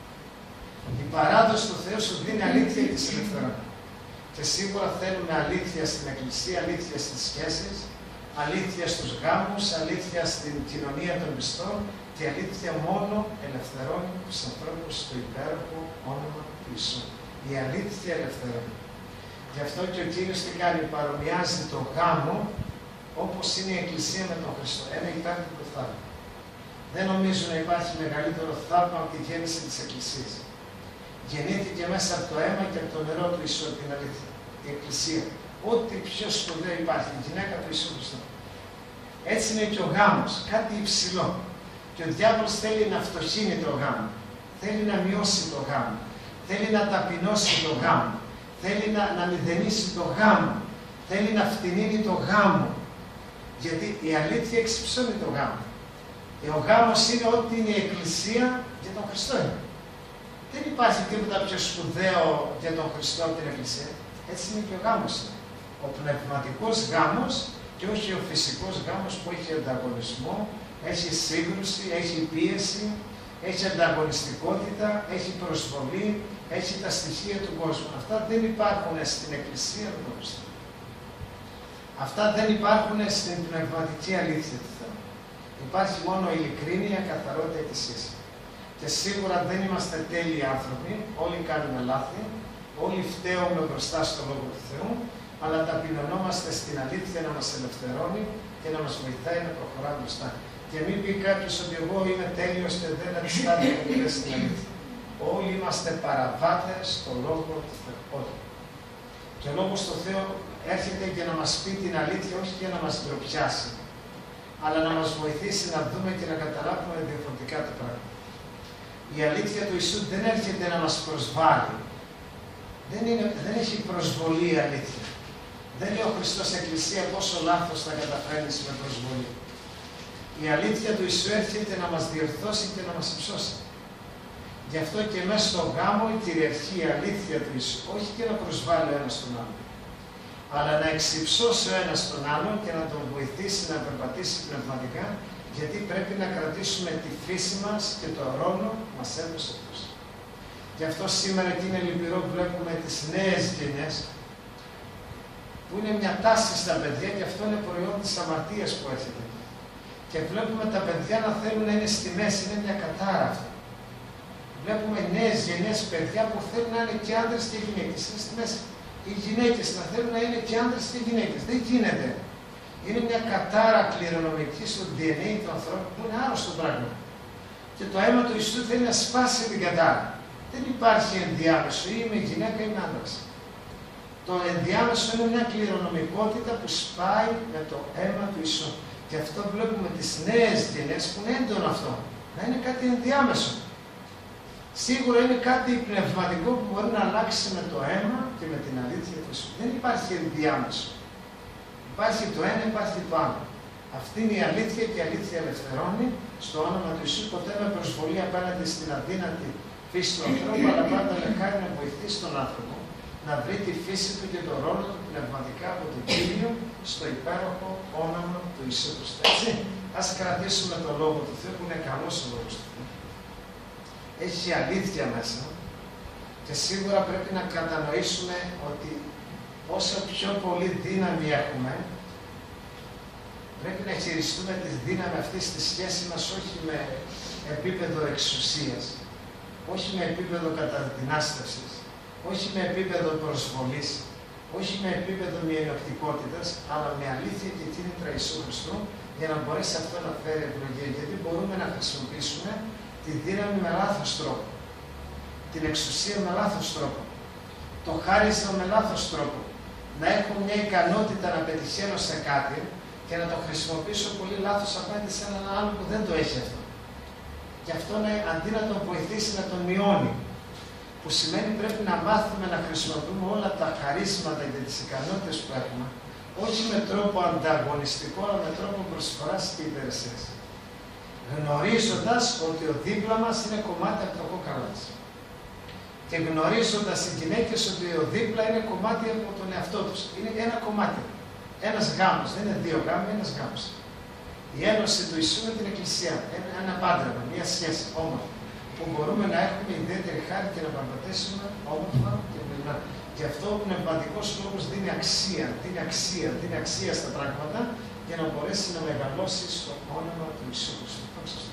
Η παράδοση του Θεού σου δίνει αλήθεια και σε ελευθερώνει. Και σίγουρα θέλουμε αλήθεια στην Εκκλησία, αλήθεια στις σχέσεις, αλήθεια στους γάμους, αλήθεια στην κοινωνία των πιστών και αλήθεια μόνο ελευθερώνει τους ανθρώπους στο υπέροχο όνομα του Ιησού. Η αλήθεια ελευθερώνει. Γι' αυτό και ο Κύριος τι κάνει, παρομοιάζει το γάμο όπως είναι η Εκκλησία με τον Χριστό. Ένα υπέροχο θαύμα. Δεν νομίζω να υπάρχει μεγαλύτερο θαύμα από τη γέννηση της Εκκλησίας. Γεννήθηκε μέσα από το αίμα και από το νερό του Ιησού, την αλήθεια. Η Εκκλησία. Ό,τι πιο σπουδαίο υπάρχει, η γυναίκα του Ιησού Χριστού. Έτσι είναι και ο γάμος, κάτι υψηλό. Και ο διάβολος θέλει να φτωχύνει το γάμο. Θέλει να μειώσει το γάμο. Θέλει να ταπεινώσει το γάμο. Θέλει να, να μηδενίσει το γάμο. Θέλει να φτηνίνει το γάμο. Γιατί η αλήθεια εξυψώνει το γάμο. Και ο γάμος είναι ό,τι είναι η Εκκλησία για τον Χριστό. Δεν υπάρχει τίποτα πιο σπουδαίο για τον Χριστό από την Εκκλησία. Έτσι είναι και ο γάμος. Ο πνευματικός γάμος και όχι ο φυσικός γάμος που έχει ανταγωνισμό, έχει σύγκρουση, έχει πίεση, έχει ανταγωνιστικότητα, έχει προσβολή, έχει τα στοιχεία του κόσμου. Αυτά δεν υπάρχουν στην Εκκλησία του Χριστού. Αυτά δεν υπάρχουν στην πνευματική αλήθεια του Θεού. Υπάρχει μόνο ειλικρίνεια, καθαρότητα και σχέση. Και σίγουρα δεν είμαστε τέλειοι άνθρωποι, όλοι κάνουμε λάθη, όλοι φταίουμε μπροστά στο Λόγο του Θεού, αλλά ταπεινωνόμαστε στην αλήθεια να μας ελευθερώνει και να μας βοηθάει να προχωράμε μπροστά. Και μην πει κάποιος ότι εγώ είμαι τέλειος και δεν αντιστάθω ποτέ στην αλήθεια. Όλοι είμαστε παραβάτες στο Λόγο του Θεού. Και ο Λόγος του Θεού έρχεται για να μας πει την αλήθεια, όχι για να μας ντροπιάσει, αλλά να μας βοηθήσει να δούμε και να καταλάβουμε διαφορετικά τα πράγματα. Η αλήθεια του Ιησού δεν έρχεται να μας προσβάλλει. Δεν, είναι, δεν έχει προσβολή η αλήθεια. Δεν λέει ο Χριστός Εκκλησία πόσο λάθος θα καταφέρνεις με προσβολή. Η αλήθεια του Ιησού έρχεται να μας διορθώσει και να μας υψώσει. Γι' αυτό και μέσα στο γάμο κυριαρχεί η αλήθεια του Ιησού. Όχι και να προσβάλλει ο ένας τον άλλον, αλλά να εξυψώσει ο ένας τον άλλον και να τον βοηθήσει να περπατήσει πνευματικά, γιατί πρέπει να κρατήσουμε τη φύση μας και το ρόλο που μας έδωσε ο Χριστός. Γι' αυτό σήμερα και είναι λυπηρό που βλέπουμε τις νέες γενιές, που είναι μια τάση στα παιδιά και αυτό είναι προϊόν της αμαρτίας που έρχεται. Και βλέπουμε τα παιδιά να θέλουν να είναι στη μέση, είναι μια κατάρα αυτό. Βλέπουμε νέες γενιές παιδιά που θέλουν να είναι και άντρες και γυναίκες, είναι στη μέση. Οι γυναίκες να θέλουν να είναι και άντρες και γυναίκες. Δεν γίνεται. Είναι μια κατάρα κληρονομική στο ντι εν έι του ανθρώπου που είναι άρρωστο πράγμα. Και το αίμα του Ιησού θέλει να σπάσει την κατάρα. Δεν υπάρχει ενδιάμεσο, ή είμαι γυναίκα ή είμαι άντρας. Το ενδιάμεσο είναι μια κληρονομικότητα που σπάει με το αίμα του Ιησού. Και αυτό βλέπουμε τις νέες γενιές που είναι έντονο αυτό. Να είναι κάτι ενδιάμεσο. Σίγουρα είναι κάτι πνευματικό που μπορεί να αλλάξει με το αίμα και με την αλήθεια του Ιησού. Δεν υπάρχει ενδιάμεσο. Υπάρχει το ένα, υπάρχει το άλλο. Αυτή είναι η αλήθεια και η αλήθεια ελευθερώνει. Στο όνομα του Ιησού, ποτέ με προσβολή απέναντι στην αδύνατη φύση του ανθρώπου, αλλά πάντα με κάνει να βοηθήσει τον άνθρωπο να βρει τη φύση του και τον ρόλο του πνευματικά από τον Κύριο στο υπέροχο όνομα του Ιησού Χριστού. Έτσι, ας κρατήσουμε τον Λόγο του Θεού που είναι καλός ο Λόγος του Θεού. Έχει αλήθεια μέσα και σίγουρα πρέπει να κατανοήσουμε ότι όσο πιο πολύ δύναμη έχουμε, πρέπει να χειριστούμε τη δύναμη αυτή στη σχέση μας όχι με επίπεδο εξουσίας, όχι με επίπεδο καταδυνάστευσης, όχι με επίπεδο προσβολής, όχι με επίπεδο μειονεκτικότητας, αλλά με αλήθεια και κίνητρα Ιησού Χριστού, για να μπορέσει αυτό να φέρει ευλογία. Γιατί μπορούμε να χρησιμοποιήσουμε τη δύναμη με λάθος τρόπο, την εξουσία με λάθος τρόπο, το χάρισμα με λάθος τρόπο, να έχω μια ικανότητα να πετυχαίνω σε κάτι και να το χρησιμοποιήσω πολύ λάθος απέναντι σε έναν άλλο που δεν το έχει αυτό. Και αυτό να, αντί να τον βοηθήσει, να τον μειώνει. Που σημαίνει πρέπει να μάθουμε να χρησιμοποιούμε όλα τα χαρίσματα και τις ικανότητες που έχουμε, όχι με τρόπο ανταγωνιστικό, αλλά με τρόπο προσφοράς και υπηρεσίας. Γνωρίζοντας ότι ο δίπλα μας είναι κομμάτι από το κόκαλο μας. Και γνωρίζοντας οι γυναίκες ότι ο δίπλα είναι κομμάτι από τον εαυτό τους. Είναι ένα κομμάτι. Ένας γάμος, δεν είναι δύο γάμοι, ένας γάμος. Η ένωση του Ιησού με την Εκκλησία. Ένα, ένα πάντρεμα, μια σχέση όμορφη. Που μπορούμε να έχουμε ιδιαίτερη χάρη και να παραπατήσουμε όμορφα και ευλογημένα. Γι' αυτό ο πνευματικός λόγος δίνει αξία, δίνει αξία, δίνει αξία στα πράγματα για να μπορέσει να μεγαλώσει στο όνομα του Ιησού Χριστού.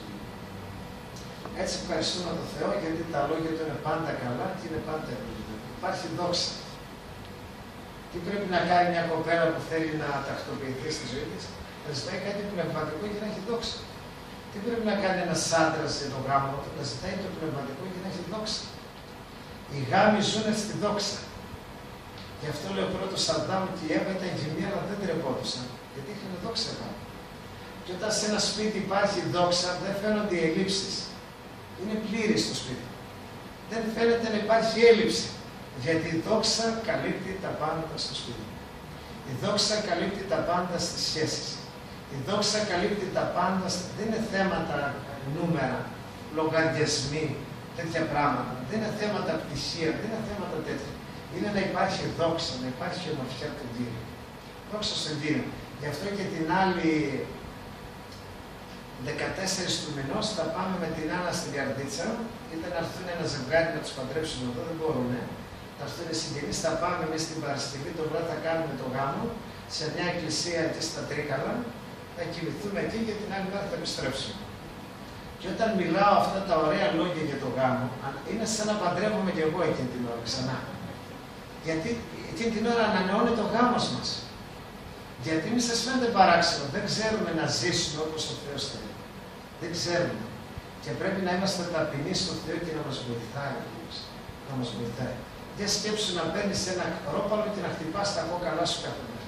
Έτσι ευχαριστούμε τον Θεό γιατί τα λόγια του είναι πάντα καλά και είναι πάντα ευλογημένα. Υπάρχει δόξα. Τι πρέπει να κάνει μια κοπέλα που θέλει να τακτοποιηθεί στη ζωή της? Να ζητάει κάτι πνευματικό για να έχει δόξα. Τι πρέπει να κάνει ένας άντρας για τον γάμο του? Να ζητάει το πνευματικό για να έχει δόξα. Οι γάμοι ζουν στη δόξα. Γι' αυτό λέει ο πρώτος Αδάμ και η Εύα ήταν γυμνοί, αλλά δεν τρεπόντουσαν. Γιατί είχαν δόξα γάμο. Και όταν σε ένα σπίτι υπάρχει δόξα, δεν φαίνονται οι ελλείψεις. Είναι πλήρης το σπίτι. Δεν φαίνεται να υπάρχει έλλειψη. Γιατί η δόξα καλύπτει τα πάντα στο σπίτι. Η δόξα καλύπτει τα πάντα στις σχέσεις. Η δόξα καλύπτει τα πάντα, δεν είναι θέματα νούμερα, λογαριασμοί, τέτοια πράγματα. Δεν είναι θέματα πτυχία, δεν είναι θέματα τέτοια. Είναι να υπάρχει δόξα, να υπάρχει ομορφιά του Κύριου. Δόξα στον Κύριο. Γι' αυτό και την άλλη δεκατέσσερις του μηνός θα πάμε με την Άννα στην Καρδίτσα. Ήταν να έρθουν ένα ζευγάρι να τους παντρέψουν εδώ, δεν μπορούν. Θα έρθουν οι συγγενείς, θα πάμε εμείς την Παρασκευή, το βράδυ θα κάνουμε το γάμο σε μια εκκλησία εκεί στα Τρίκαλα. Θα κοιμηθούμε εκεί και την άλλη μέρα θα επιστρέψουμε. Και όταν μιλάω αυτά τα ωραία λόγια για το γάμο, είναι σαν να παντρεύομαι και εγώ εκείνη την ώρα ξανά. Γιατί εκείνη την ώρα ανανεώνει το γάμος μας. Γιατί μη σας φαίνεται παράξενο, δεν ξέρουμε να ζήσουμε όπως ο Θεός θέλει. Δεν ξέρουμε. Και πρέπει να είμαστε ταπεινοί στο Θεό και να μας βοηθάει. Να μας βοηθάει. Για σκέψου να παίρνεις ένα ρόπαλο και να χτυπάς τα κόκαλά σου κάθε μέρα.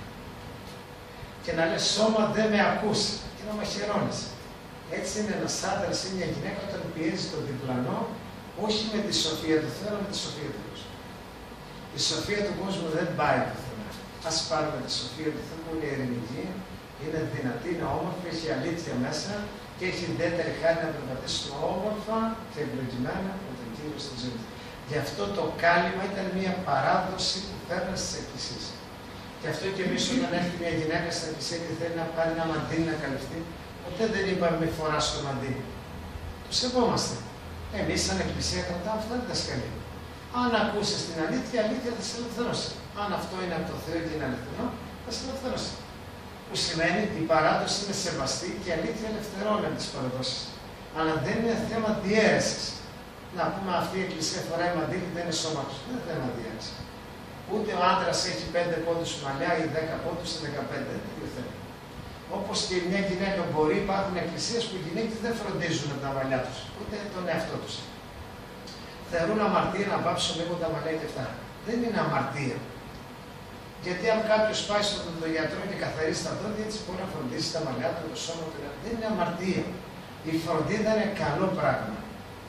Και να λες σώμα δεν με ακούς και να μαχαιρώνεις. Έτσι είναι ένας άντρας ή μια γυναίκα όταν πιέζει τον διπλανό, όχι με τη σοφία του Θεού, αλλά με τη σοφία του κόσμου. Η σοφία του κόσμου δεν πάει πουθενά. Ας πάρουμε τη σοφία του Θεού που είναι ειρηνική, είναι δυνατή, είναι όμορφη, έχει αλήθεια μέσα και έχει ιδιαίτερη χάρη να περπατήσουμε όμορφα και ευλογημένα με τον Κύριο στη ζωή του. Γι' αυτό το κάλυμα ήταν μια παράδοση που φέρνει στις εκκλησίες. Γι' αυτό και εμείς όταν έρθει μια γυναίκα στην εκκλησία και θέλει να πάρει ένα μαντίλι να καλυφθεί, ποτέ δεν είπαμε μη φοράς το μαντίλι. Το σεβόμαστε. Εμείς σαν εκκλησία κρατάμε αυτά τα διδασκαλία. Αν ακούσεις την αλήθεια, η αλήθεια θα σε ελευθερώσει. Αν αυτό είναι από το Θεό και είναι αληθινό, θα σε ελευθερώσει. Που σημαίνει η παράδοση είναι σεβαστή και η αλήθεια ελευθερώνει από τις παραδόσεις. Αλλά δεν είναι θέμα διαίρεσης. Να πούμε αυτή η εκκλησία φοράει μαντίλι, δεν είναι σώμα του. Δεν είναι θέμα διαίρεση. Ούτε ο άντρας έχει πέντε πόντους μαλλιά ή δέκα πόντους ή δεκαπέντε. Δεν όπως και μια γυναίκα μπορεί, υπάρχουν εκκλησίες που οι γυναίκες δεν φροντίζουν τα μαλλιά τους, ούτε τον εαυτό τους. Θεωρούν αμαρτία να βάψουν λίγο τα μαλλιά και αυτά. Δεν είναι αμαρτία. Γιατί αν κάποιος πάει στον οδοντογιατρό και καθαρίσει τα δόντια, έτσι μπορεί να φροντίσει τα μαλλιά του, το σώμα του. Δεν είναι αμαρτία. Η φροντίδα είναι καλό πράγμα.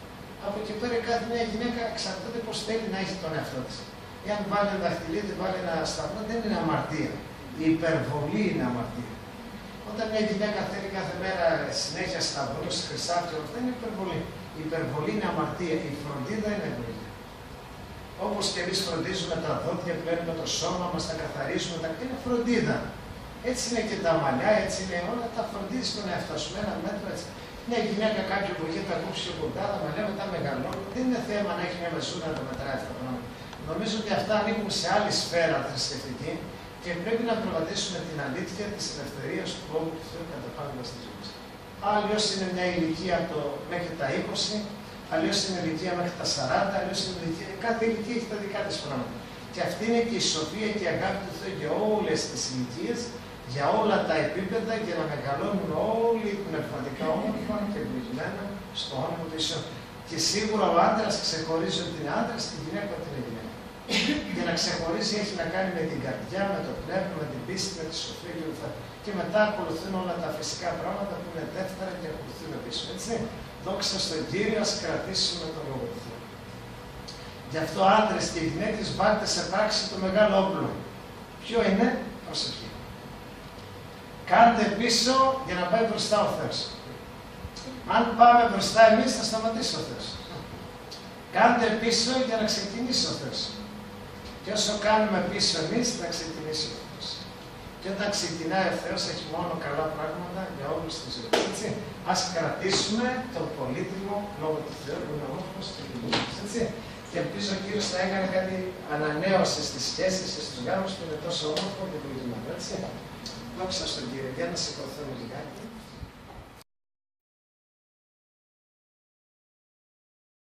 Από εκεί πέρα κάθε μια γυναίκα εξαρτάται πώς θέλει να έχει τον εαυτό της. Εάν βάλει ένα δαχτυλίδι, βάλει ένα σταυρό, δεν είναι αμαρτία. Η υπερβολή είναι αμαρτία. Όταν μια γυναίκα θέλει κάθε μέρα συνέχεια σταυρούς, χρυσάφια, αυτά είναι υπερβολή. Η υπερβολή είναι αμαρτία. Η φροντίδα είναι ευλογία. Όπως και εμείς φροντίζουμε τα δόντια, πλένουμε το σώμα μας, τα καθαρίζουμε, τα είναι φροντίδα. Έτσι είναι και τα μαλλιά, έτσι είναι όλα, τα φροντίζει τον εαυτό σου με ένα μέτρο έτσι. Μια γυναίκα κάποιο που έχει τα κόψει πιο κοντά, τα μαλλιά μετά μεγαλώνουν. Δεν είναι θέμα να έχει μια μεσούρα να το μετράει αυτά τα πράγματα. Νομίζω ότι αυτά ανήκουν σε άλλη σφαίρα θρησκευτική και πρέπει να προβατήσουμε την αλήθεια της ελευθερίας του λόγου του Θεού κατά πάνω στη ζωή μας. Αλλιώς είναι μια ηλικία το, μέχρι τα είκοσι, αλλιώς είναι ηλικία μέχρι τα σαράντα, αλλιώς είναι ηλικία. Κάθε ηλικία έχει τα δικά της πράγματα. Και αυτή είναι και η σοφία και η αγάπη του Θεού για όλες τις ηλικίες, για όλα τα επίπεδα, για να μεγαλώνουν όλοι πνευματικά όμορφα και ευλογημένα στο όνομα του Ιησού. Και σίγουρα ο άντρας ξεχωρίζει ότι είναι άντρας και η γυναίκα ότι είναι γυναίκα. Για να ξεχωρίζει έχει να κάνει με την καρδιά, με το πνεύμα, με την πίστη, με τη σοφία και όλα. Και μετά ακολουθούν όλα τα φυσικά πράγματα που είναι δεύτερα και ακολουθούν πίσω. Έτσι. Δόξα στον Κύριο, ας κρατήσουμε τον λόγο του Θεού. Γι' αυτό άντρες και γυναίκες βάλτε σε πράξη το μεγάλο όπλο. Ποιο είναι? Προσευχή. Κάντε πίσω για να πάει μπροστά ο Θεός. Αν πάμε μπροστά εμείς θα σταματήσει ο Θεός. Κάντε πίσω για να ξεκινήσει ο Θεός. Και όσο κάνουμε πίσω εμείς θα ξεκινήσει ο Θεός. Και όταν ξεκινάει ο Θεός έχει μόνο καλά πράγματα για όλους τη ζωή. Έτσι. Ας κρατήσουμε τον πολύτιμο λόγο του Θεού που είναι όμορφος και δημιουργικός. Έτσι. Και ελπίζω ο Κύριος θα έκανε κάτι ανανέωση στις σχέσεις και στους γάμους που είναι τόσο όμορφο και δημιουργημένο. Έτσι. Δόξα στον Κύριο. Για να σηκωθούμε λιγάκι.